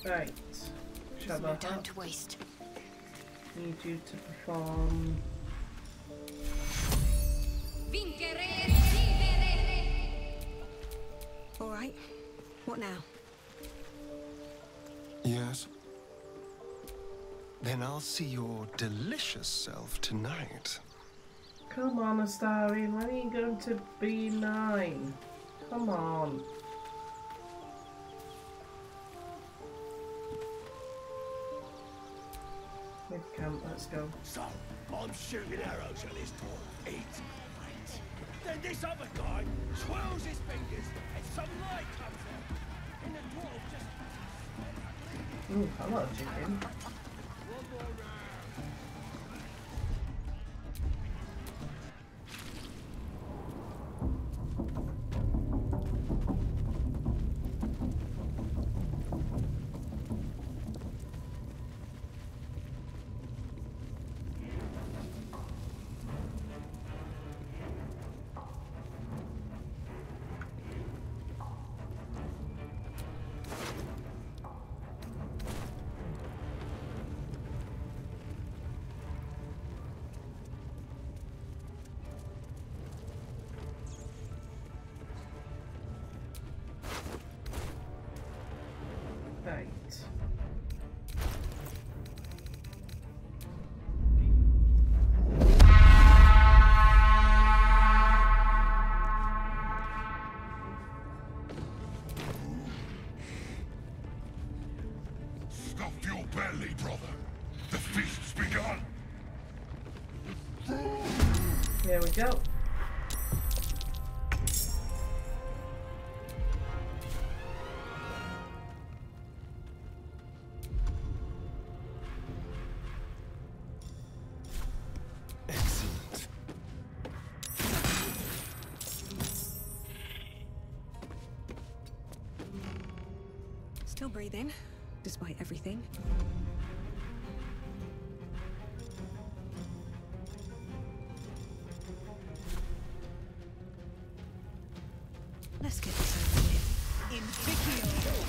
Right. There's no time to waste. Need you to perform. All right. What now? Yes. Then I'll see your delicious self tonight. Come on, Astarion, when are you going to B9? Come on. Mid camp, let's go. So, I'm shooting arrows at this dwarf. It's great. Then this other guy twirls his fingers and some light comes out. And the dwarf just... Ooh, hello, chicken. One more round. Right. Stuff your belly, brother. The feast's begun. Here we go. Excellent. Still breathing, despite everything. Let's get this over with. In Vicio!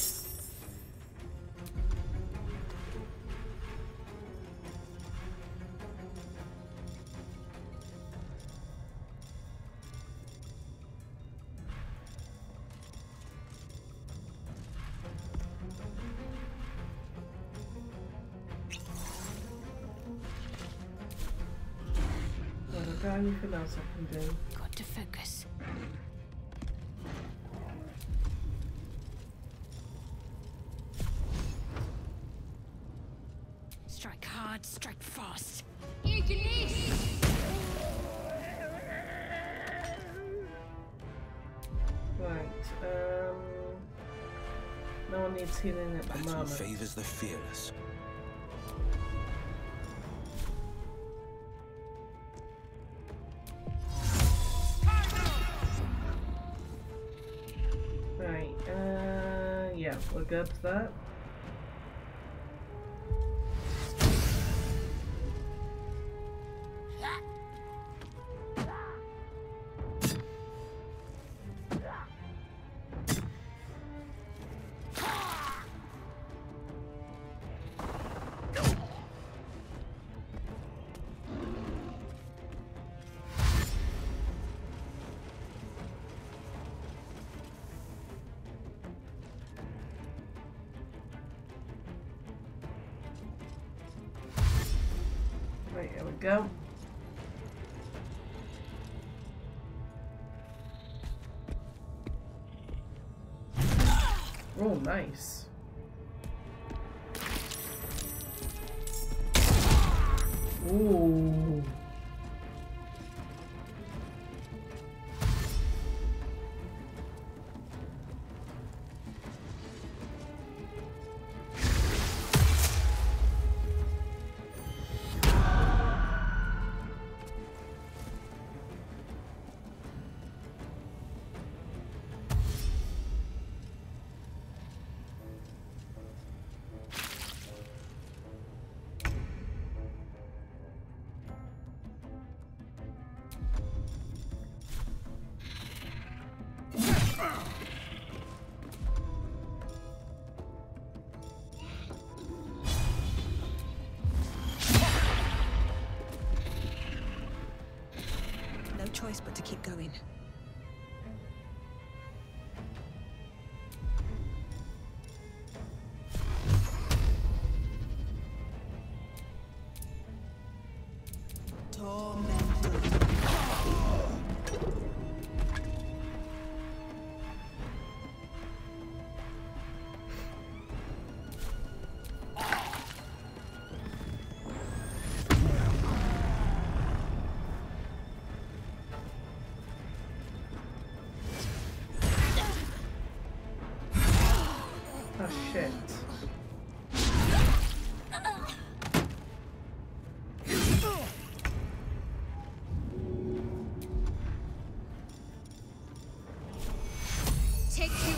Well, I've got anything else I can do. Got to focus. Strike hard, strike fast. Right, no one needs healing at the Battle moment. favors the fearless. Right, yeah, we're good for that. Right, here we go. Oh, nice. Ooh. choice but to keep going. Oh shit. Take two.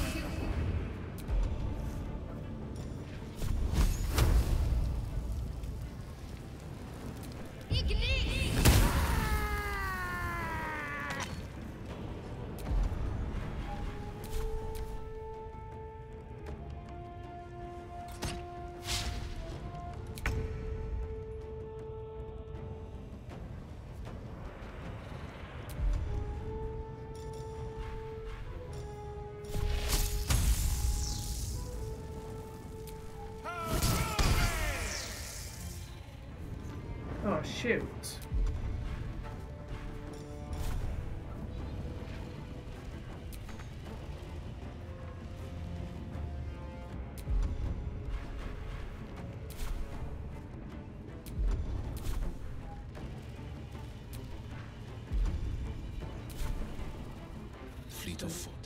Oh shoot. Fleet of foot.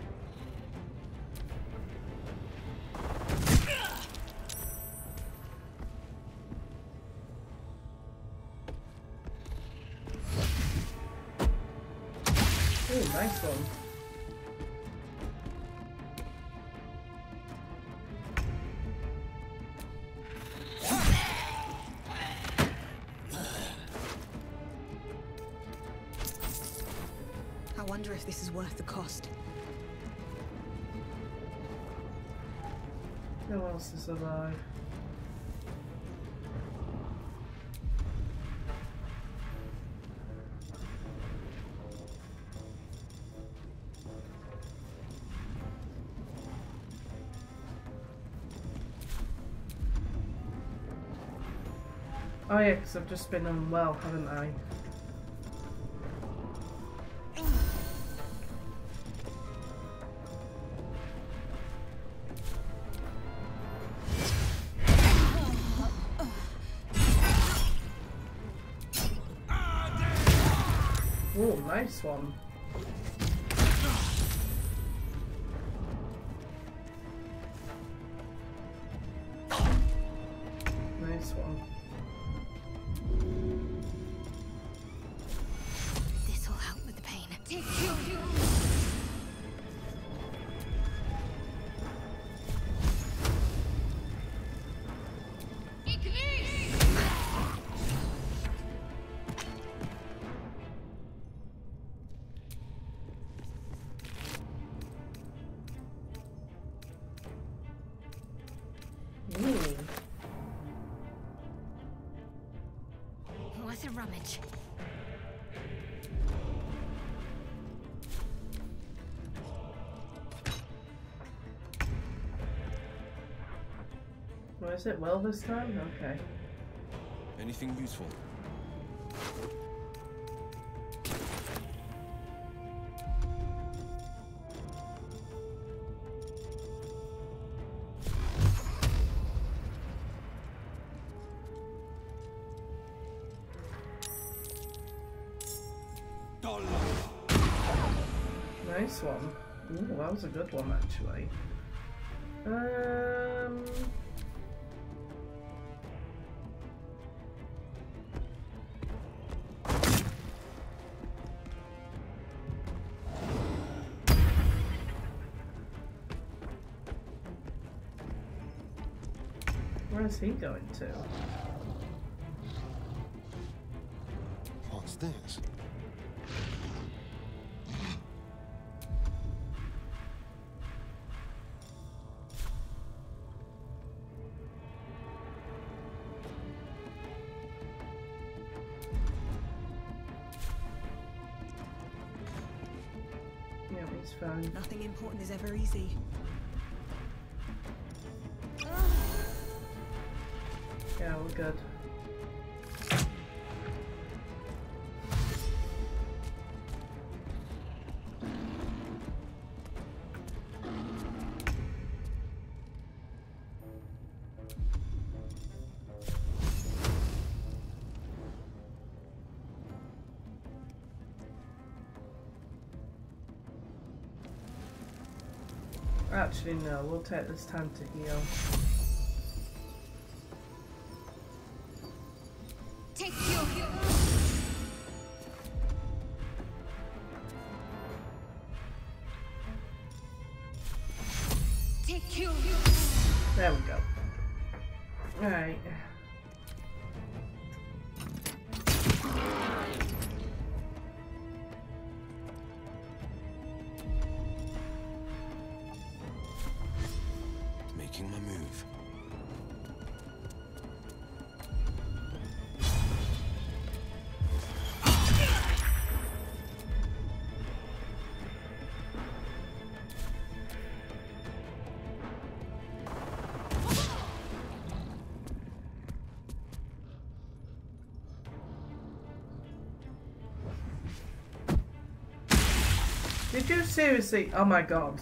Oh, nice one. I wonder if this is worth the cost. Who else is alive? Oh yeah, because I've just been unwell, haven't I? Oh, nice one. Nice one. This'll help with the pain. Take two. Worth a rummage. What is it? Well this time? Okay. Anything useful? Nice one. Ooh, that was a good one actually. Where is he going to? What's this? It's fine. Nothing important is ever easy. Yeah, we're good. Actually, no, we'll take this time to heal. Take your heal. Take your heal. There we go. Alright. Making my move. Did you seriously? Oh my god.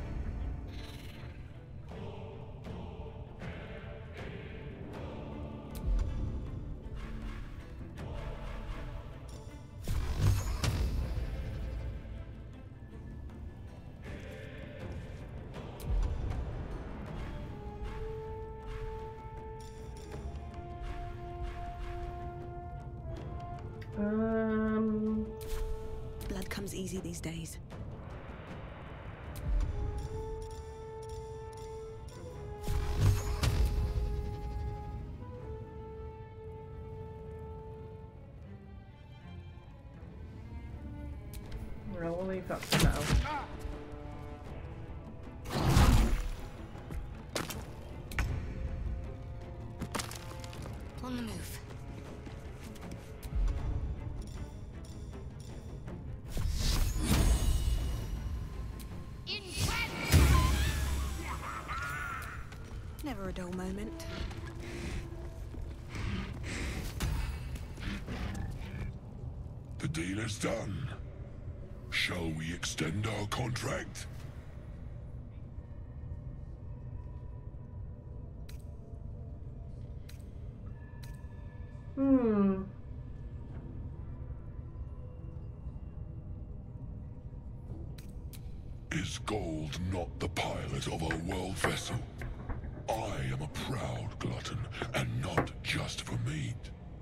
Blood comes easy these days. Well, we'll leave that for now. On the move. Never a dull moment. The deal is done. Shall we extend our contract? Is gold not the pilot of a world vessel? I am a proud glutton, and not just for meat.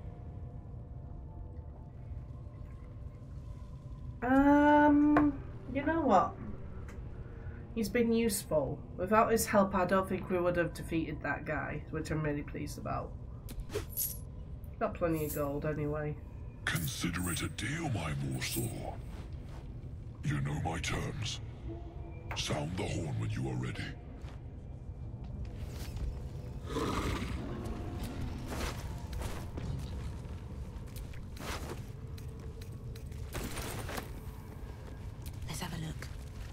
You know what? He's been useful. Without his help, I don't think we would have defeated that guy, which I'm really pleased about. Got plenty of gold anyway. Consider it a deal, my morsel. You know my terms. Sound the horn when you are ready. Let's have a look.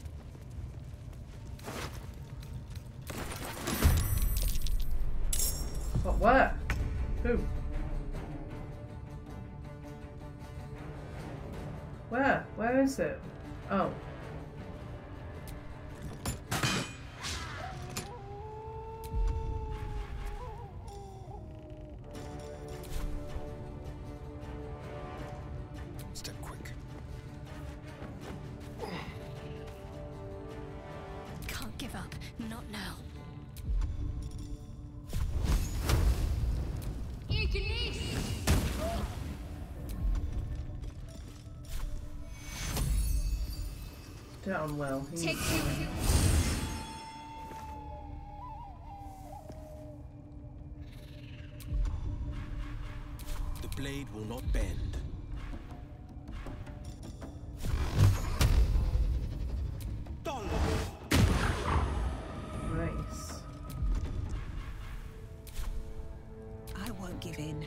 What? Where? Who? Where? Where is it? Oh. Step quick. Can't give up. Not now. Get on well. Take The blade will not bend. Nice. I won't give in.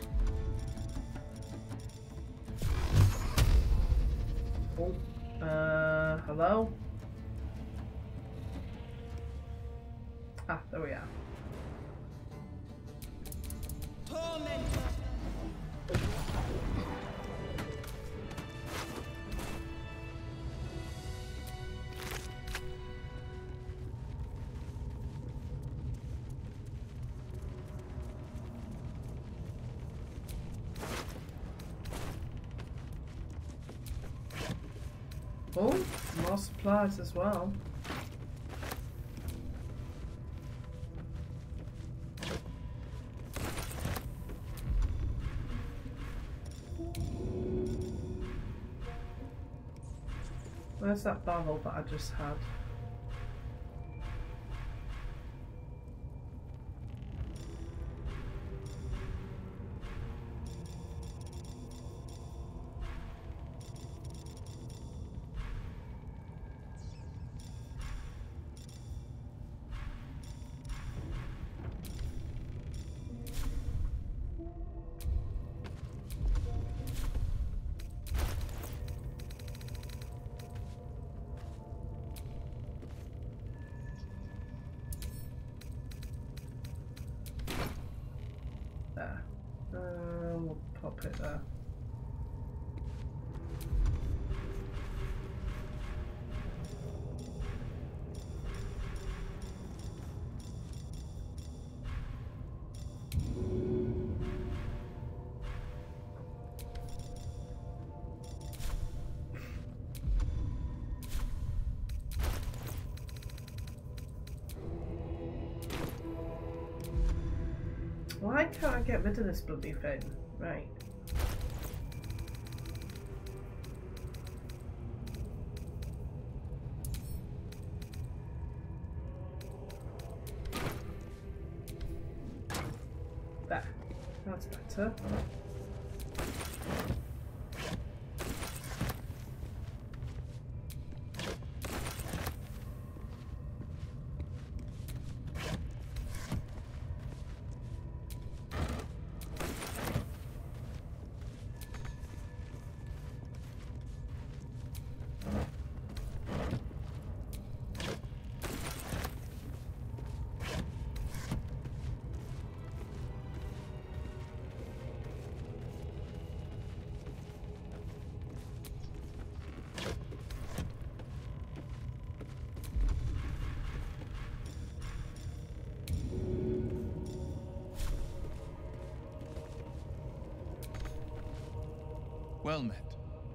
Oh. Hello? Ah, there we are. Oh, more supplies as well. Where's that barrel that I just had? There. We'll pop it there. Why can't I get rid of this bloody thing? Right. There. That's better. Well met.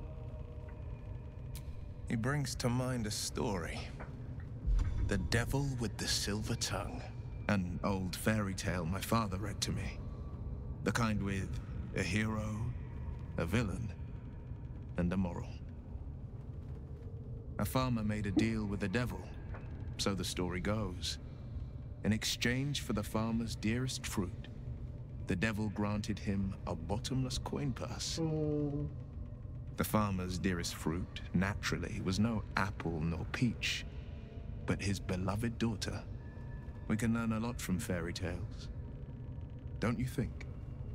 He brings to mind a story. The Devil with the Silver Tongue. An old fairy tale my father read to me. The kind with a hero, a villain, and a moral. A farmer made a deal with the devil, so the story goes. In exchange for the farmer's dearest fruit, the devil granted him a bottomless coin purse. The farmer's dearest fruit, naturally, was no apple nor peach, but his beloved daughter. We can learn a lot from fairy tales, don't you think?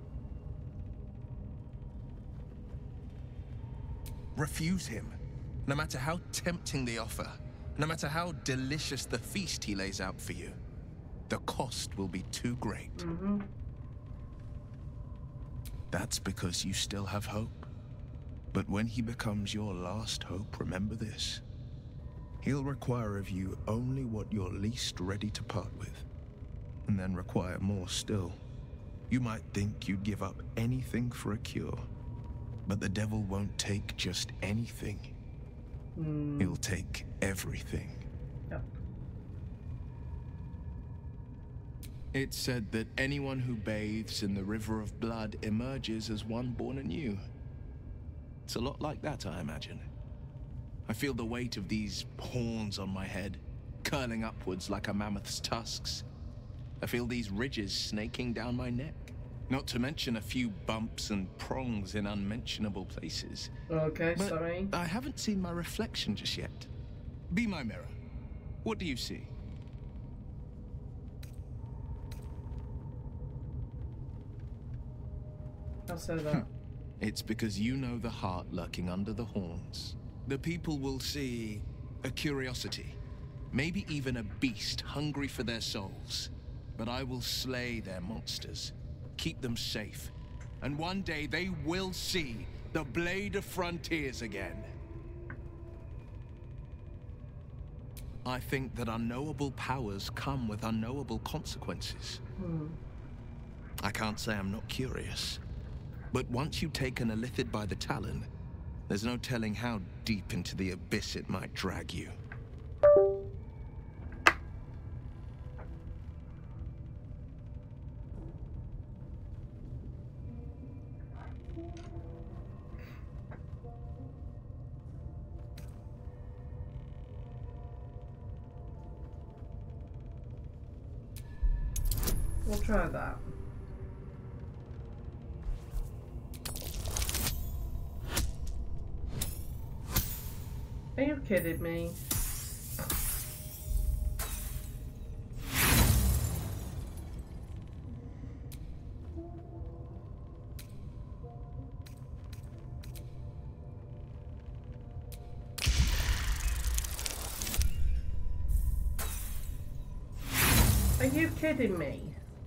Refuse him, no matter how tempting the offer, no matter how delicious the feast he lays out for you. The cost will be too great. That's because you still have hope. But when he becomes your last hope, remember this. He'll require of you only what you're least ready to part with, and then require more still. You might think you'd give up anything for a cure, but the devil won't take just anything. He'll take everything. Yep. It's said that anyone who bathes in the river of blood emerges as one born anew. It's a lot like that, I imagine. I feel the weight of these horns on my head, curling upwards like a mammoth's tusks. I feel these ridges snaking down my neck. Not to mention a few bumps and prongs in unmentionable places. Okay, but sorry. I haven't seen my reflection just yet. Be my mirror. What do you see? I'll say that. It's because you know the heart lurking under the horns. The people will see a curiosity, Maybe even a beast hungry for their souls. But I will slay their monsters, keep them safe, and one day they will see the Blade of Frontiers again. I think that unknowable powers come with unknowable consequences. I can't say I'm not curious, but once you've taken a Lithid by the talon, there's no telling how deep into the abyss it might drag you. We'll try that. Are you kidding me? Are you kidding me?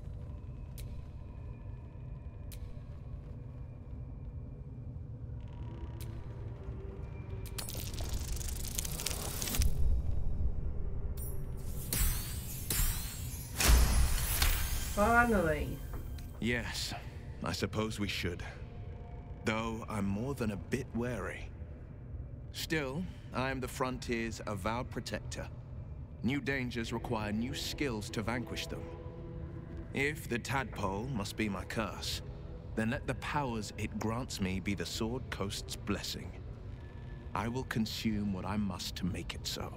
Finally. Yes, I suppose we should. Though I'm more than a bit wary. Still, I am the Frontier's avowed protector. New dangers require new skills to vanquish them. If the tadpole must be my curse, then let the powers it grants me be the Sword Coast's blessing. I will consume what I must to make it so.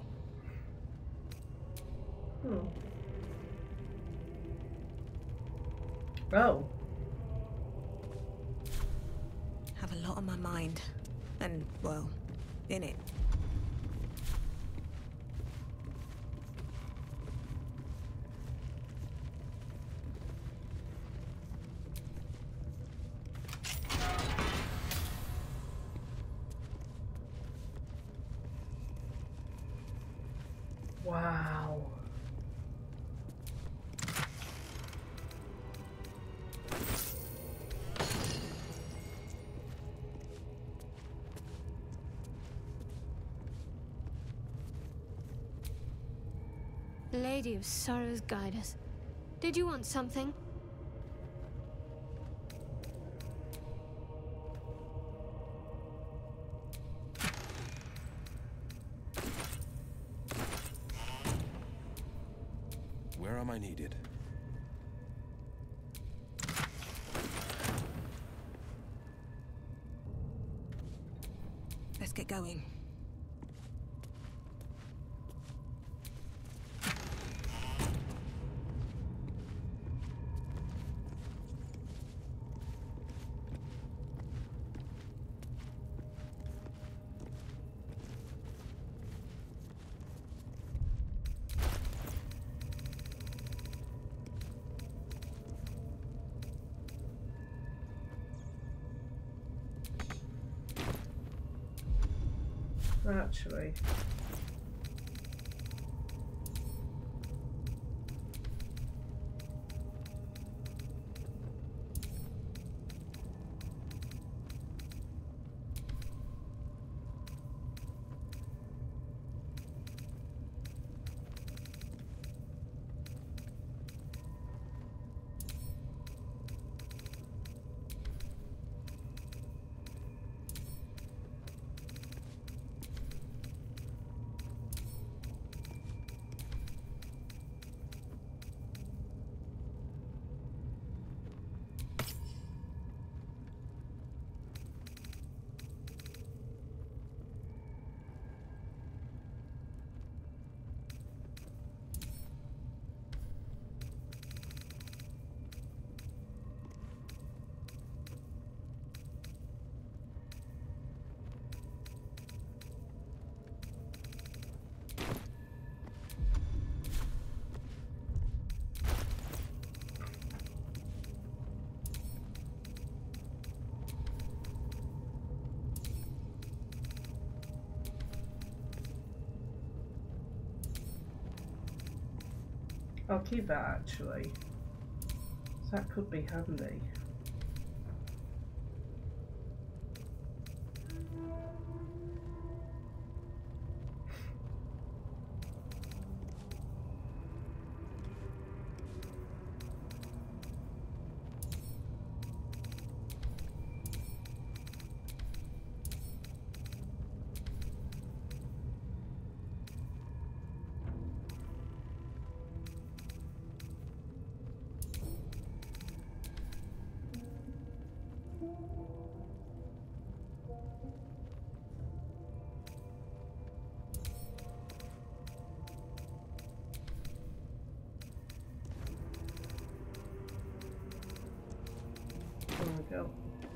Oh. Have a lot on my mind. And, well, in it. Wow. Lady of Sorrows, guide us. Did you want something? Where am I needed? Let's get going. Actually. I'll keep that actually. So that could be handy. There we go.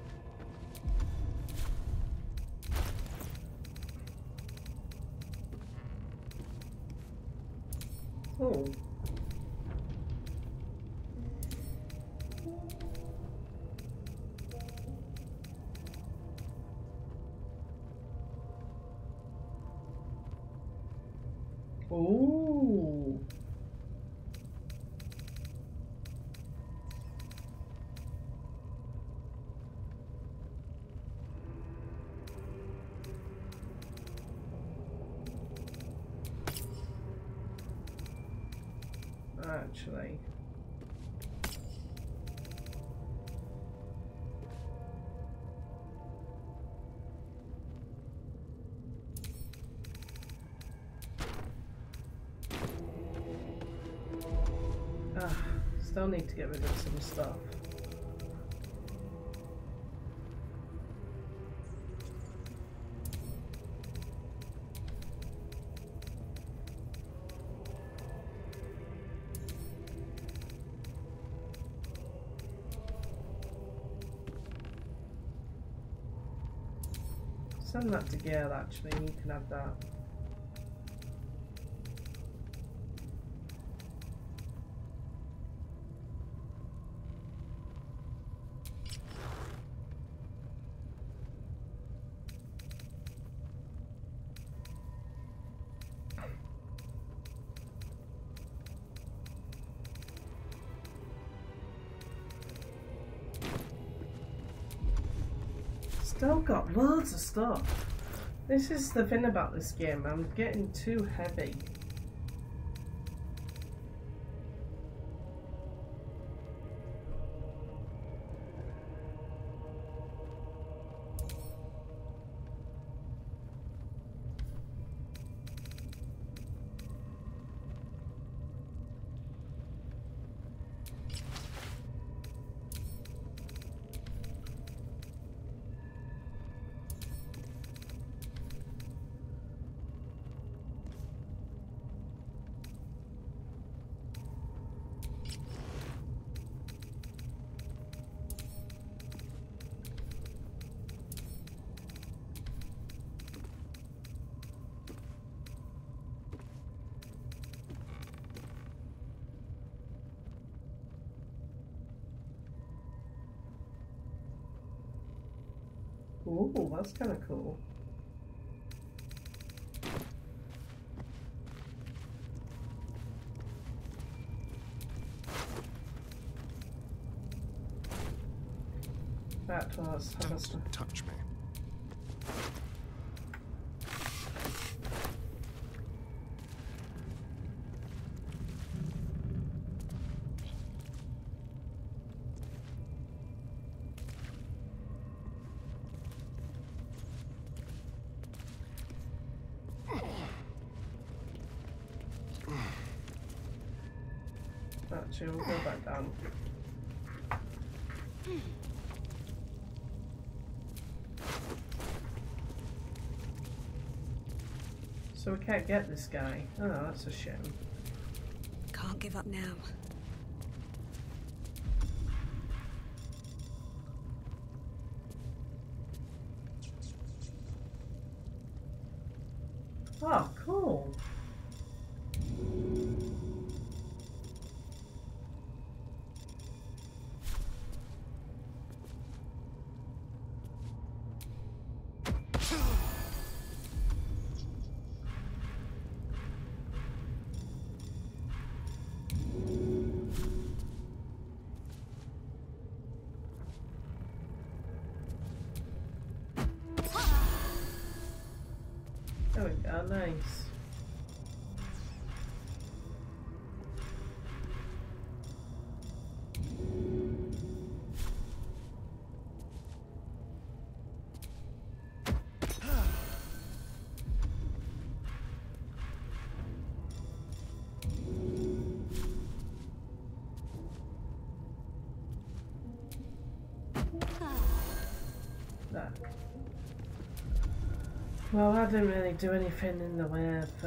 Oh. Oh. Actually. Still need to get rid of some stuff. Send that to Gail actually, and you can have that. Still got loads of stuff. This is the thing about this game, I'm getting too heavy. Ooh, that's kind of cool. That was Don't touch me. Actually, we'll go back down. So we can't get this guy. Oh, that's a shame. Can't give up now. Oh, cool. There we go, nice. Well, I didn't really do anything in the way of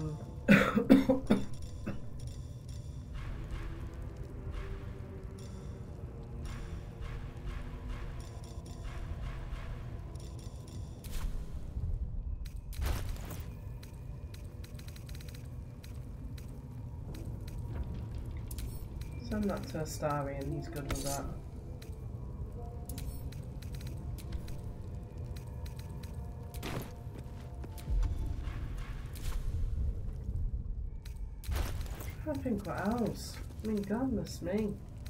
send that to Astarion, he's good with that. I think what else? I mean, goodness me.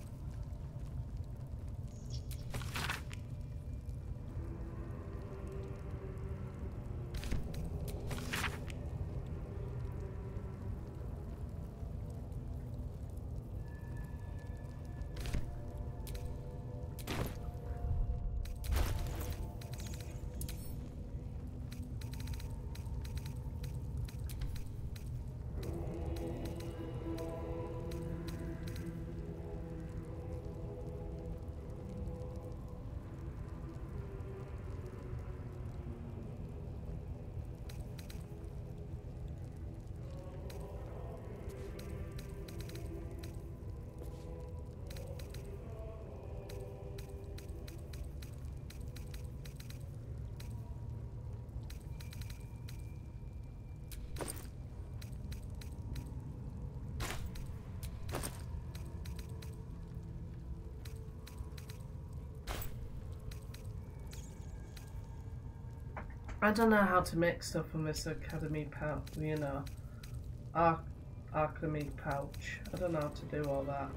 I don't know how to make stuff from this academy pouch, you know, alchemy pouch. I don't know how to do all that.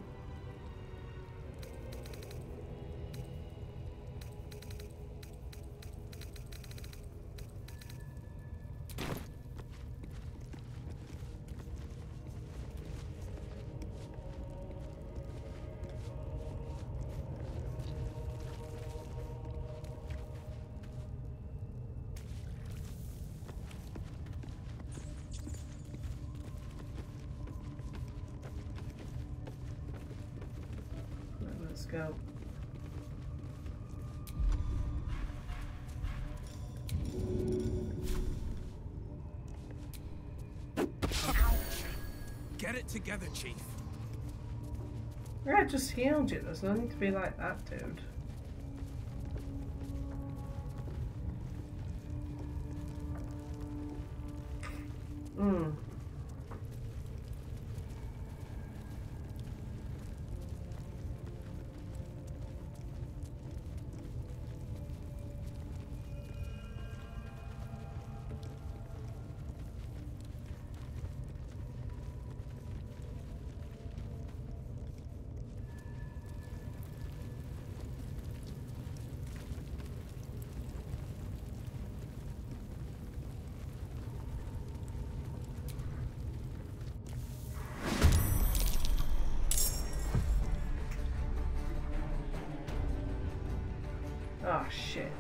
Let's go. Get it together, Chief. Yeah, I just healed you. There's no need to be like that, dude. Oh shit.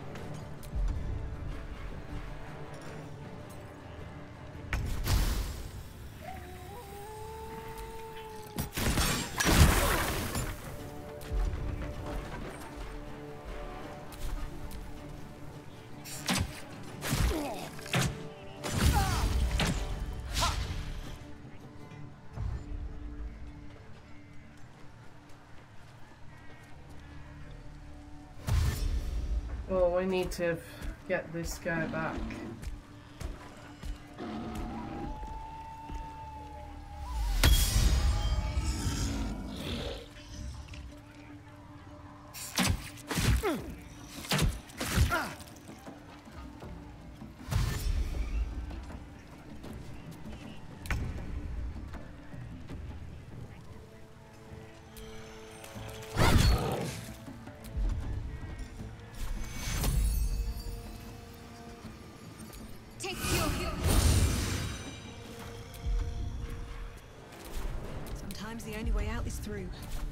Well, we need to get this guy back. Take your the only way out is through.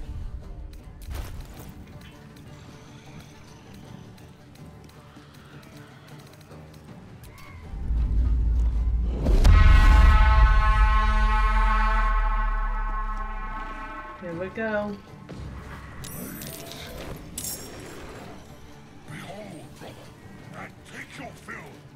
Here we go. Behold, brother, and take your fill.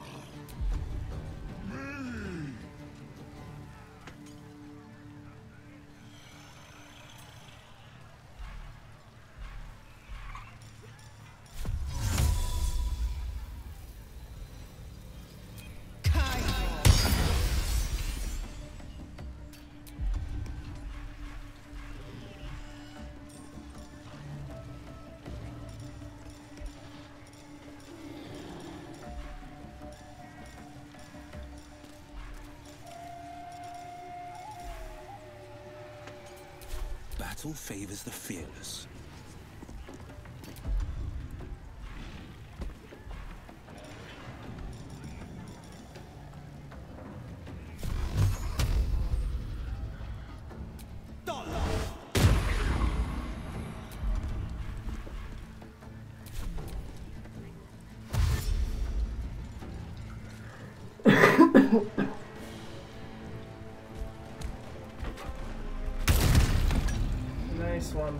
Battle favors the fearless. Nice one.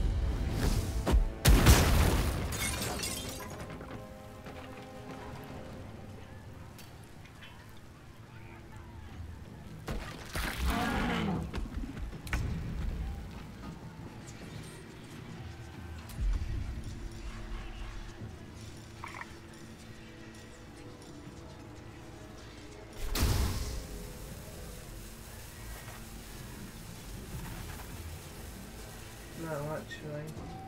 No, actually.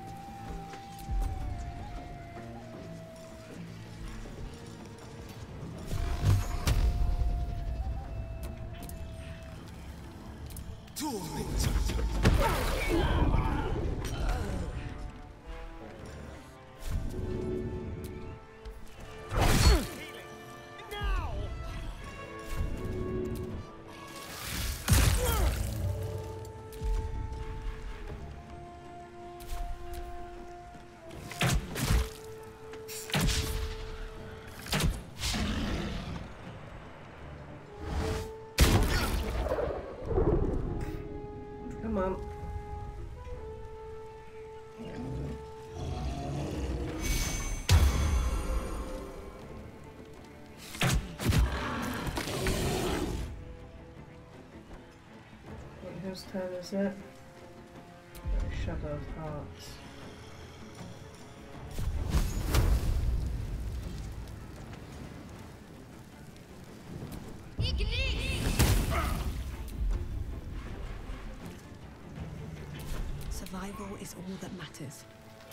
Come on. Whose turn is it? Shadowed Hearts. Survival is all that matters.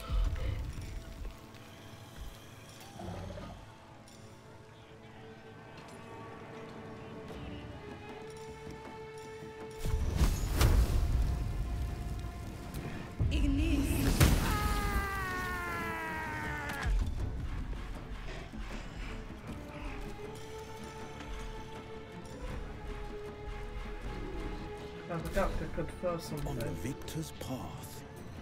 I forgot I could throw something. On the victor's path.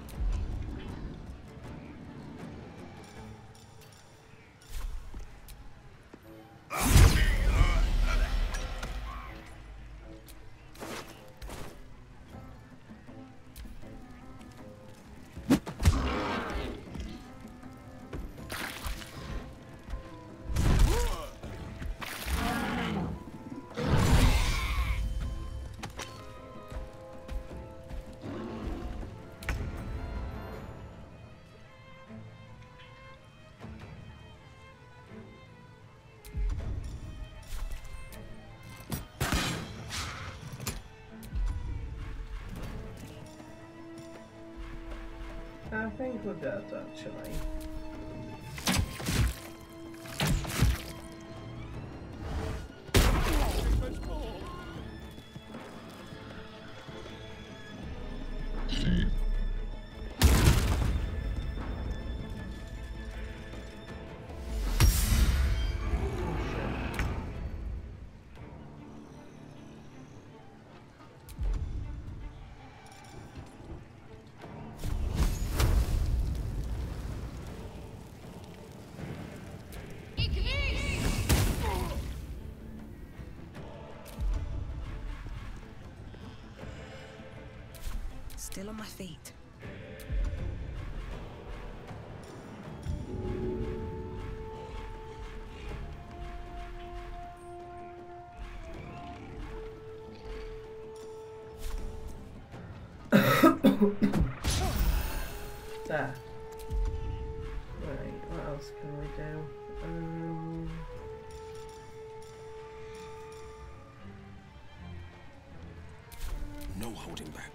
I think we're dead, actually. Still on my feet. There. Right, what else can we do? No holding back.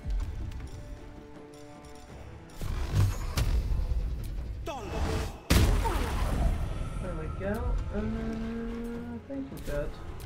There we go. I think we're good.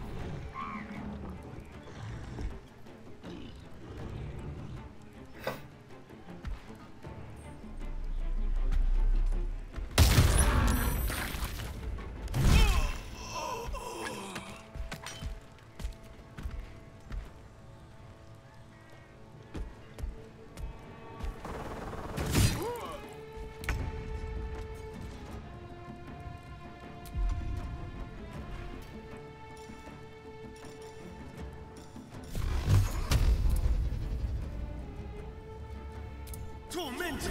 Tormented!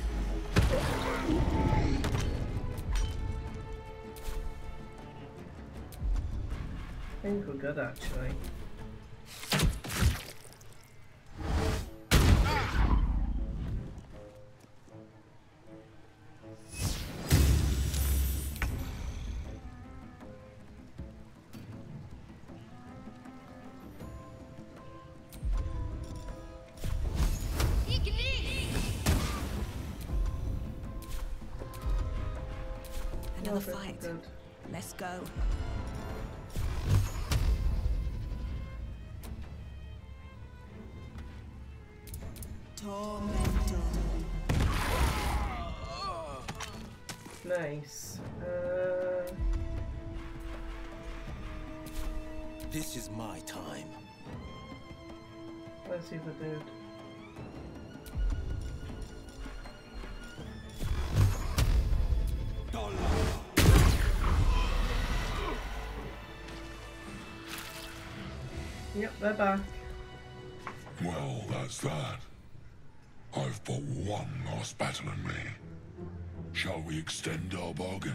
I think we're good actually. Another fight. Let's go. Tormento. Nice. This is my time. Let's see the dude. Yep, they're back. Well, that's that. I've but one last battle in me. Shall we extend our bargain?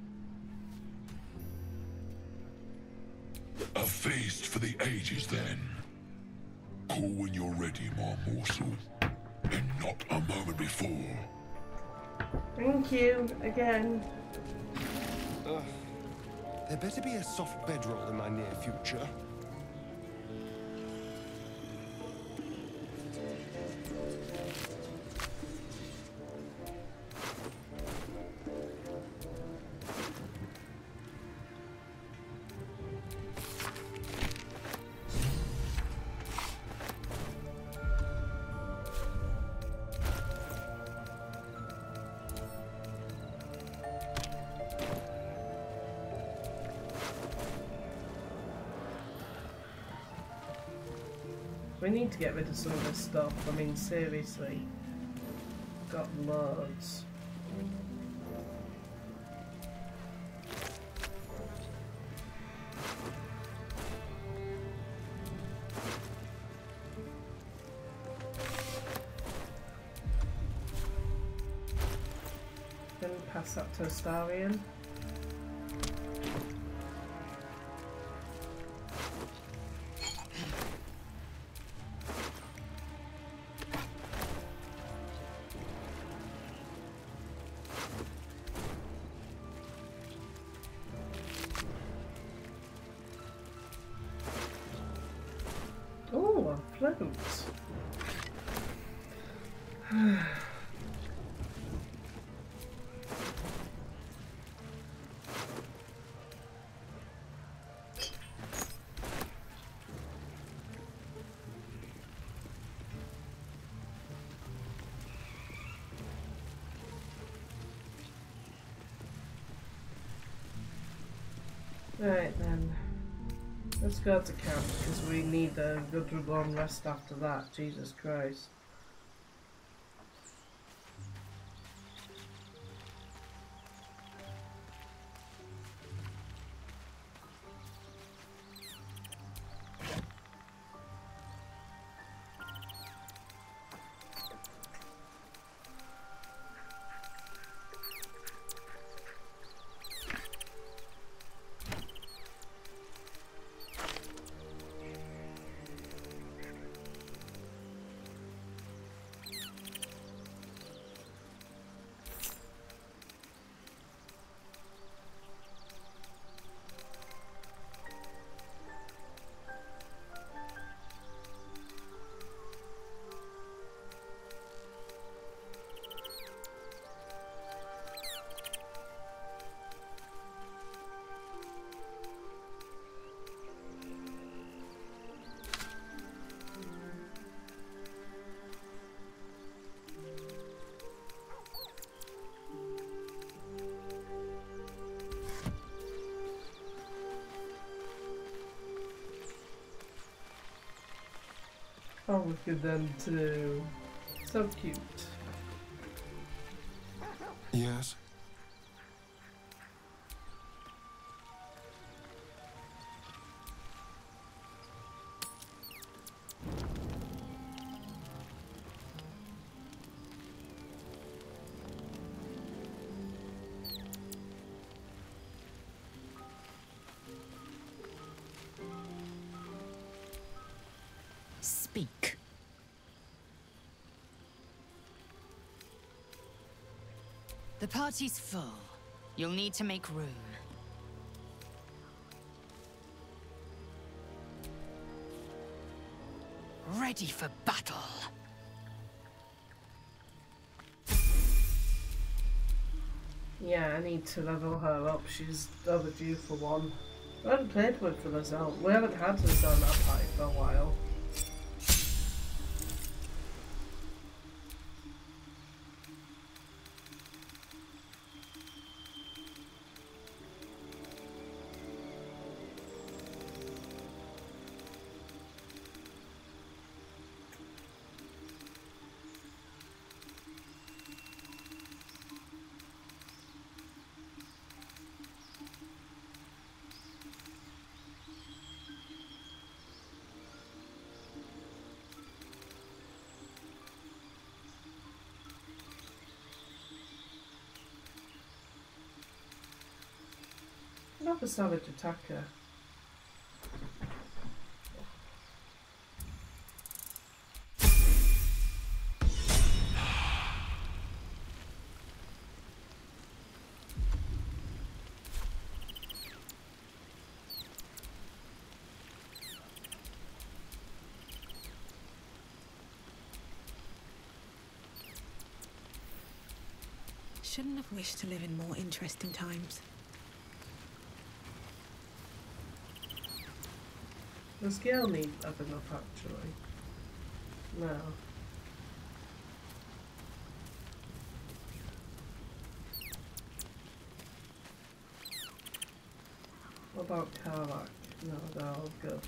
A feast for the ages, then. Call when you're ready, my morsel. And not a moment before. Thank you, again. There better be a soft bedroll in my near future. We need to get rid of some of this stuff. I mean, seriously. Got loads. Then pass that to Astarion. Oh, a float. Right then. Let's go to camp because we need a good long rest after that. Jesus Christ. Oh, look at them too. So cute. Yes? Speak. The party's full. You'll need to make room. Ready for battle. Yeah, I need to level her up. She's overdue for one. I haven't played with for the zone. We haven't had the zone that party for a while. Not a savage attacker. Shouldn't have wished to live in more interesting times. Does Gale need leveling up actually? No. What about Karlak? No, they're all good.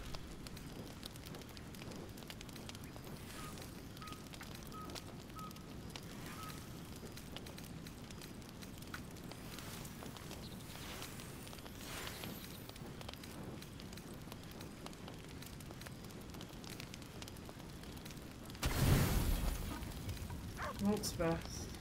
What's best?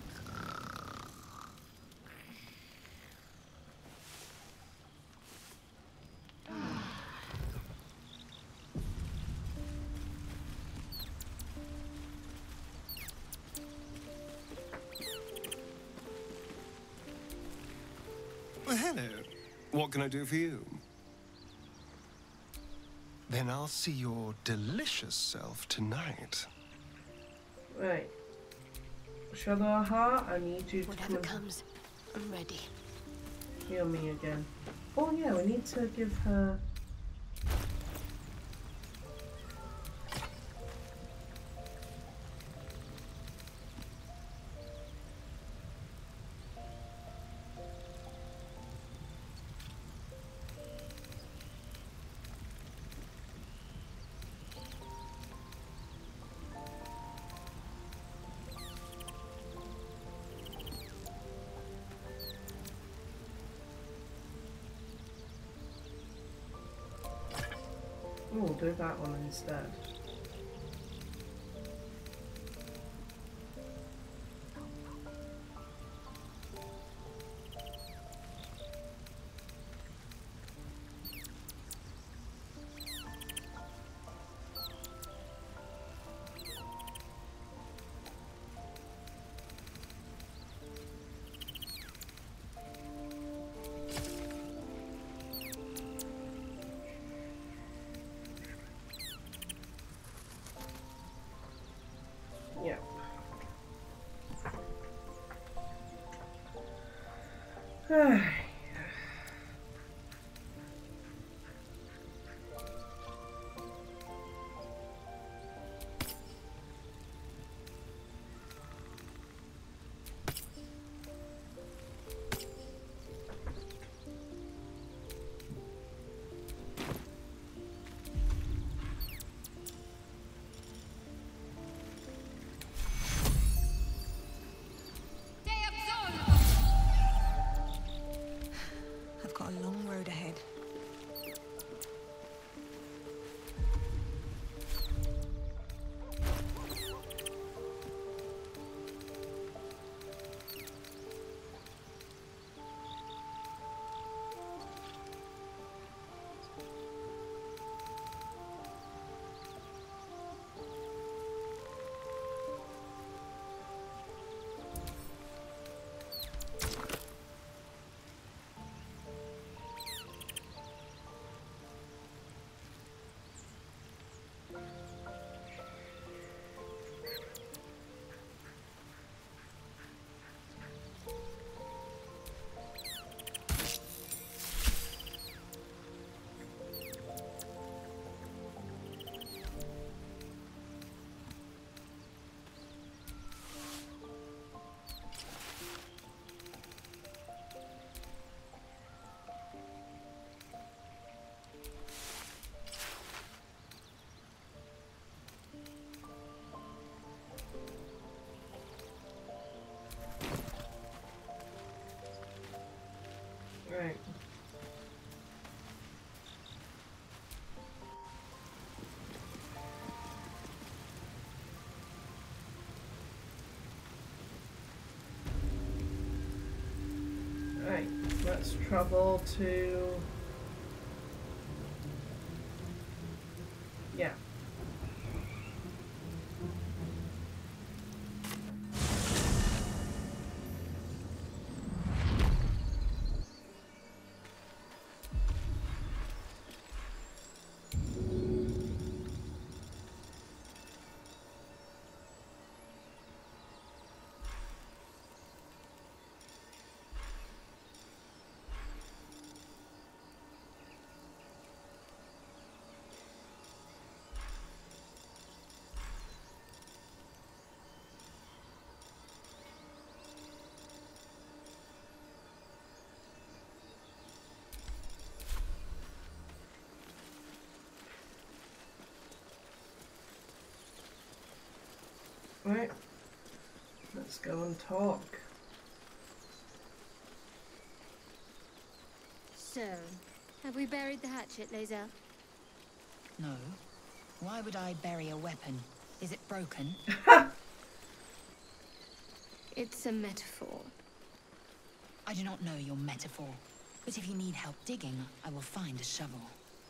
Well, hello. What can I do for you? Then I'll see your delicious self tonight. Right. Shadow Heart, I need you to Whatever comes, I'm ready. Heal me again. Oh yeah, we need to give her... Oh, we'll do that one instead. Yep. Let's travel to... Yeah. Right, let's go and talk. So, have we buried the hatchet, Lae'zel? No. Why would I bury a weapon? Is it broken? It's a metaphor. I do not know your metaphor, but if you need help digging, I will find a shovel.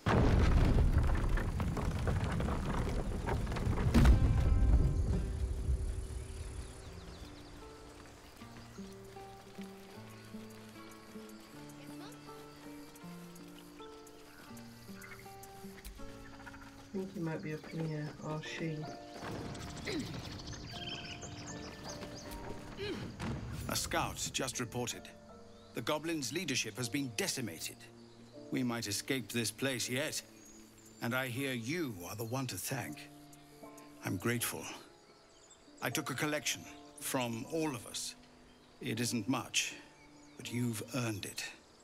I think he might be up in here, or she. A scout just reported. The goblins' leadership has been decimated. We might escape this place yet. And I hear you are the one to thank. I'm grateful. I took a collection from all of us. It isn't much, but you've earned it.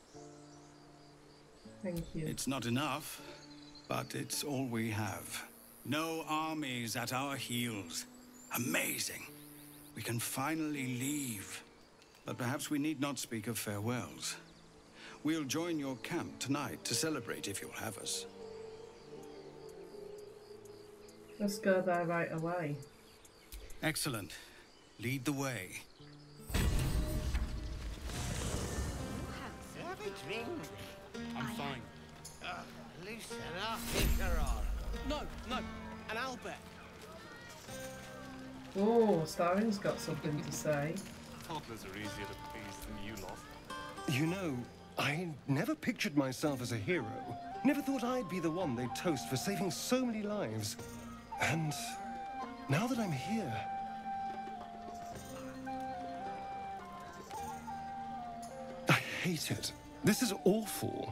Thank you. It's not enough, but it's all we have. No armies at our heels. Amazing. We can finally leave. But perhaps we need not speak of farewells. We'll join your camp tonight to celebrate if you'll have us. Let's go there right away. Excellent. Lead the way. Have a drink. I'm fine. Loosen up, Icaron. No, an owlbear. Oh, Starring's got something to say. Toddlers are easier to please than you lot. You know, I never pictured myself as a hero. Never thought I'd be the one they'd toast for saving so many lives. And now that I'm here... I hate it. This is awful.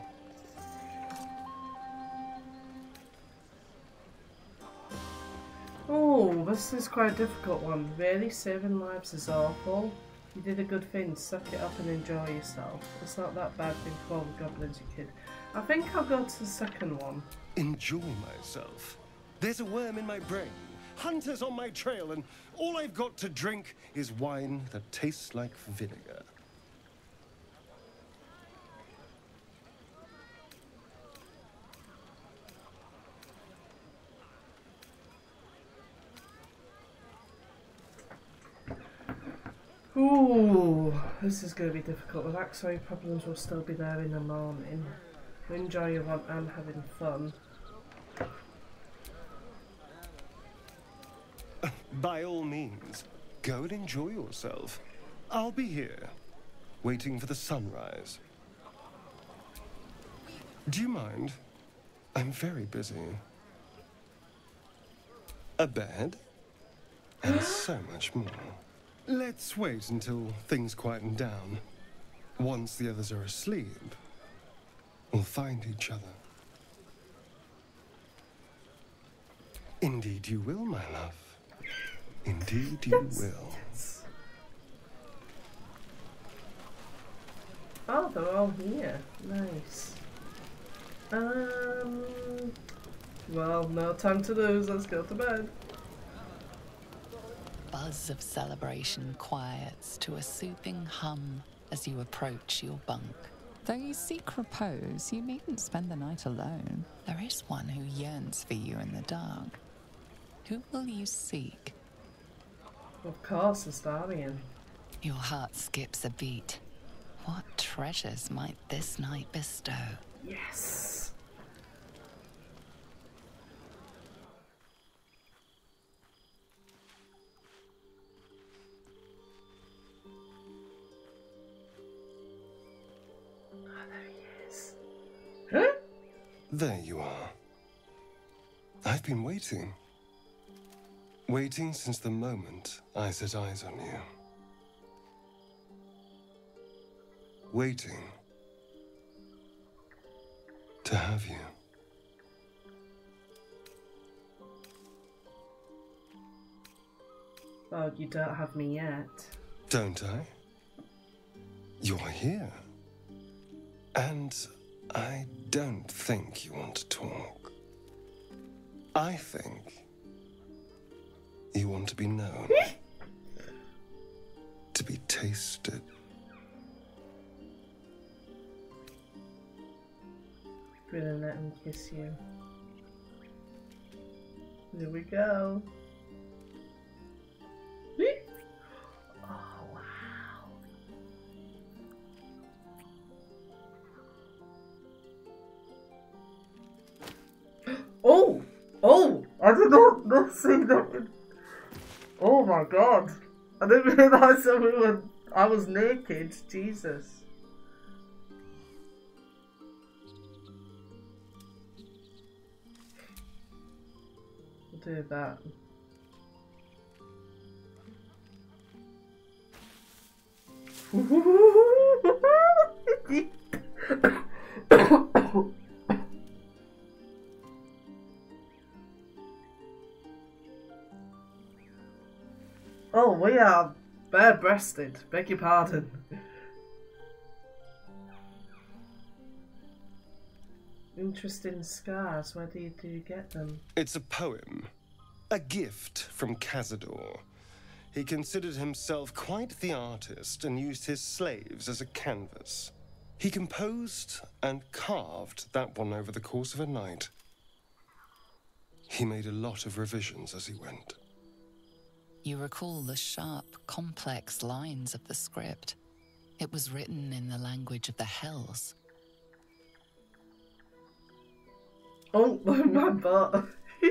Oh, this is quite a difficult one. Really, saving lives is awful. You did a good thing, suck it up and enjoy yourself. It's not that bad thing for all the goblins, you kid. I think I'll go to the second one. Enjoy myself. There's a worm in my brain, hunters on my trail, and all I've got to drink is wine that tastes like vinegar. Ooh, this is going to be difficult. The backstory problems will still be there in the morning. Enjoy your one and having fun. By all means, go and enjoy yourself. I'll be here, waiting for the sunrise. Do you mind? I'm very busy. A bed? And so much more. Let's wait until things quieten down. Once the others are asleep, we'll find each other. Indeed you will, my love. Indeed you will. Yes. Oh, they're all here. Nice. Well, no time to lose. Let's go to bed. Buzz of celebration quiets to a soothing hum as you approach your bunk. Though you seek repose, you needn't spend the night alone. There is one who yearns for you in the dark. Who will you seek? Of course, Astarion. Your heart skips a beat. What treasures might this night bestow? Yes. Oh, there he is. Huh? There you are. I've been waiting. Waiting since the moment I set eyes on you. Waiting to have you. Well, you don't have me yet. Don't I? You're here. And I don't think you want to talk. I think you want to be known. To be tasted. Gonna let him kiss you. Here we go. Oh, wow. Oh! Oh! I did not see that. Oh my god. I didn't realise that I was naked. Jesus. We'll do that. Oh, we are bare-breasted. Beg your pardon. Interesting scars. Where do you get them? It's a poem. A gift from Cazador. He considered himself quite the artist and used his slaves as a canvas. He composed and carved that one over the course of a night. He made a lot of revisions as he went. You recall the sharp, complex lines of the script. It was written in the language of the Hells. Oh, my butt.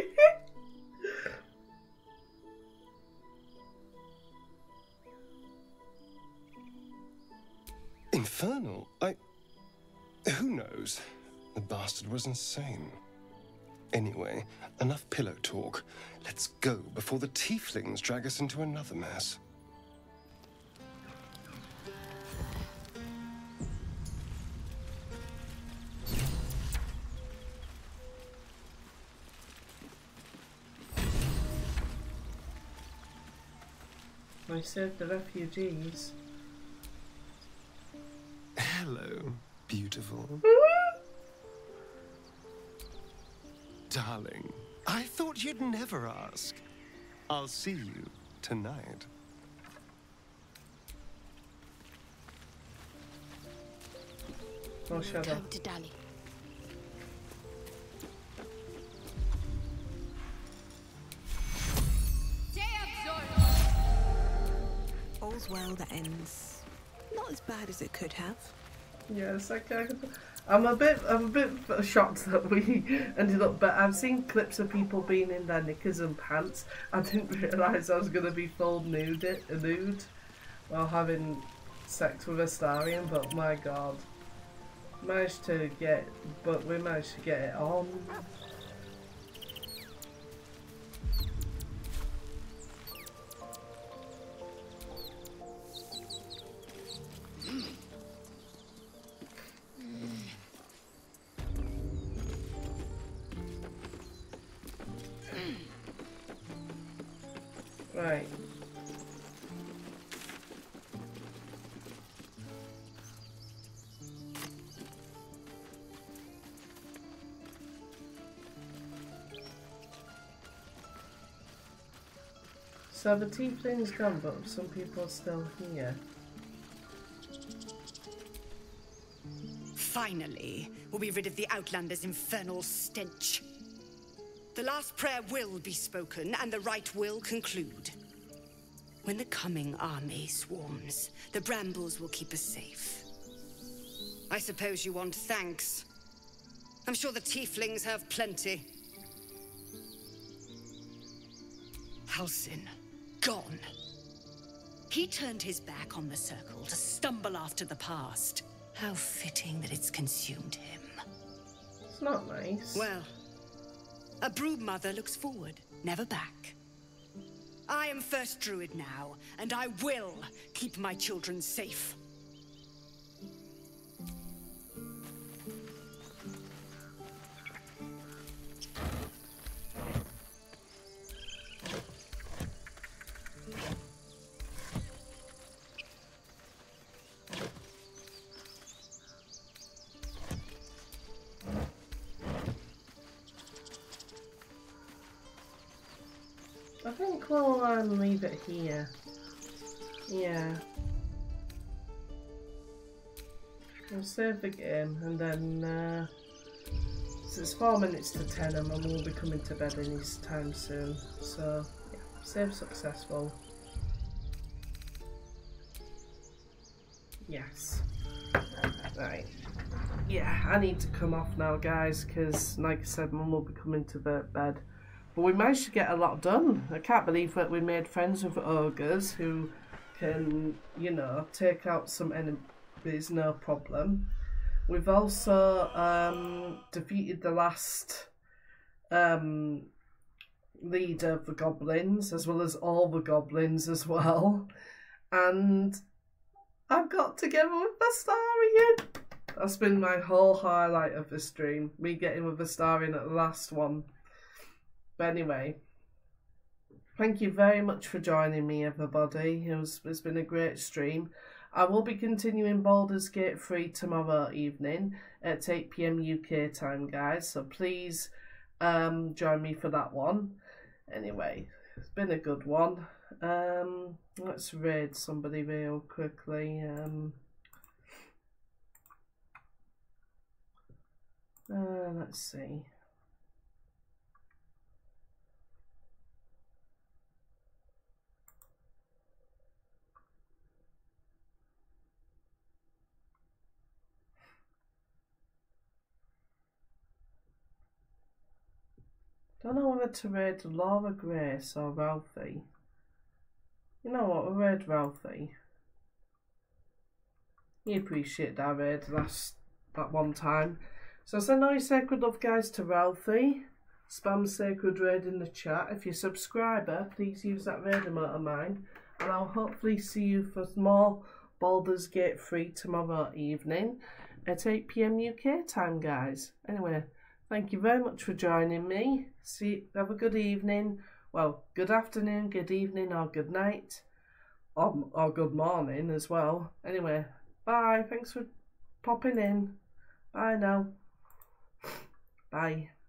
Infernal? Who knows? The bastard was insane. Anyway, enough pillow talk. Let's go before the tieflings drag us into another mess. I served the refugees. Hello, beautiful. Darling, I thought you'd never ask. I'll see you tonight. Oh, shut up. Time to dally. All's well that ends not as bad as it could have. Yes, okay. I'm a bit shocked that we ended up. But I've seen clips of people being in their knickers and pants. I didn't realise I was going to be full nude while having sex with a Astarion. But my god, we managed to get it on. Right. So the tiefling's gone, but some people are still here. Finally, we'll be rid of the Outlander's infernal stench. The last prayer will be spoken, and the rite will conclude. When the coming army swarms, the brambles will keep us safe. I suppose you want thanks. I'm sure the tieflings have plenty. Halsin, gone. He turned his back on the circle to stumble after the past. How fitting that it's consumed him. It's not nice. Well, a brood mother looks forward, never back. I am first druid now, and I will keep my children safe. I think we'll leave it here. Yeah. We'll save the game and then so it's 4 minutes to 10 and Mum will be coming to bed in his time soon. So yeah, save successful. Yes. Right. Yeah, I need to come off now, guys, because like I said, Mum will be coming to bed. But we managed to get a lot done. I can't believe that we made friends with ogres who can, you know, take out some enemies, no problem. We've also defeated the last leader of the goblins, as well as all the goblins as well. And I've got together with Astarion. That's been my whole highlight of the stream, me getting with Astarion at the last one. But anyway, thank you very much for joining me, everybody. It's been a great stream. I will be continuing Baldur's Gate 3 tomorrow evening at 8 PM UK time, guys. So please join me for that one. Anyway, it's been a good one. Let's raid somebody real quickly. Let's see. Don't know whether to raid Laura Grace or Ralphie. You know what, we'll raid Ralphie. He appreciated our raid that one time. So send all your sacred love, guys, to Ralphie. Spam sacred raid in the chat. If you're a subscriber, please use that raid emote of mine. And I'll hopefully see you for more Baldur's Gate 3 tomorrow evening at 8 PM UK time, guys. Anyway, thank you very much for joining me. Have a good evening. Well, good afternoon, good evening, or good night. Or good morning as well. Anyway, bye. Thanks for popping in. Bye now. Bye.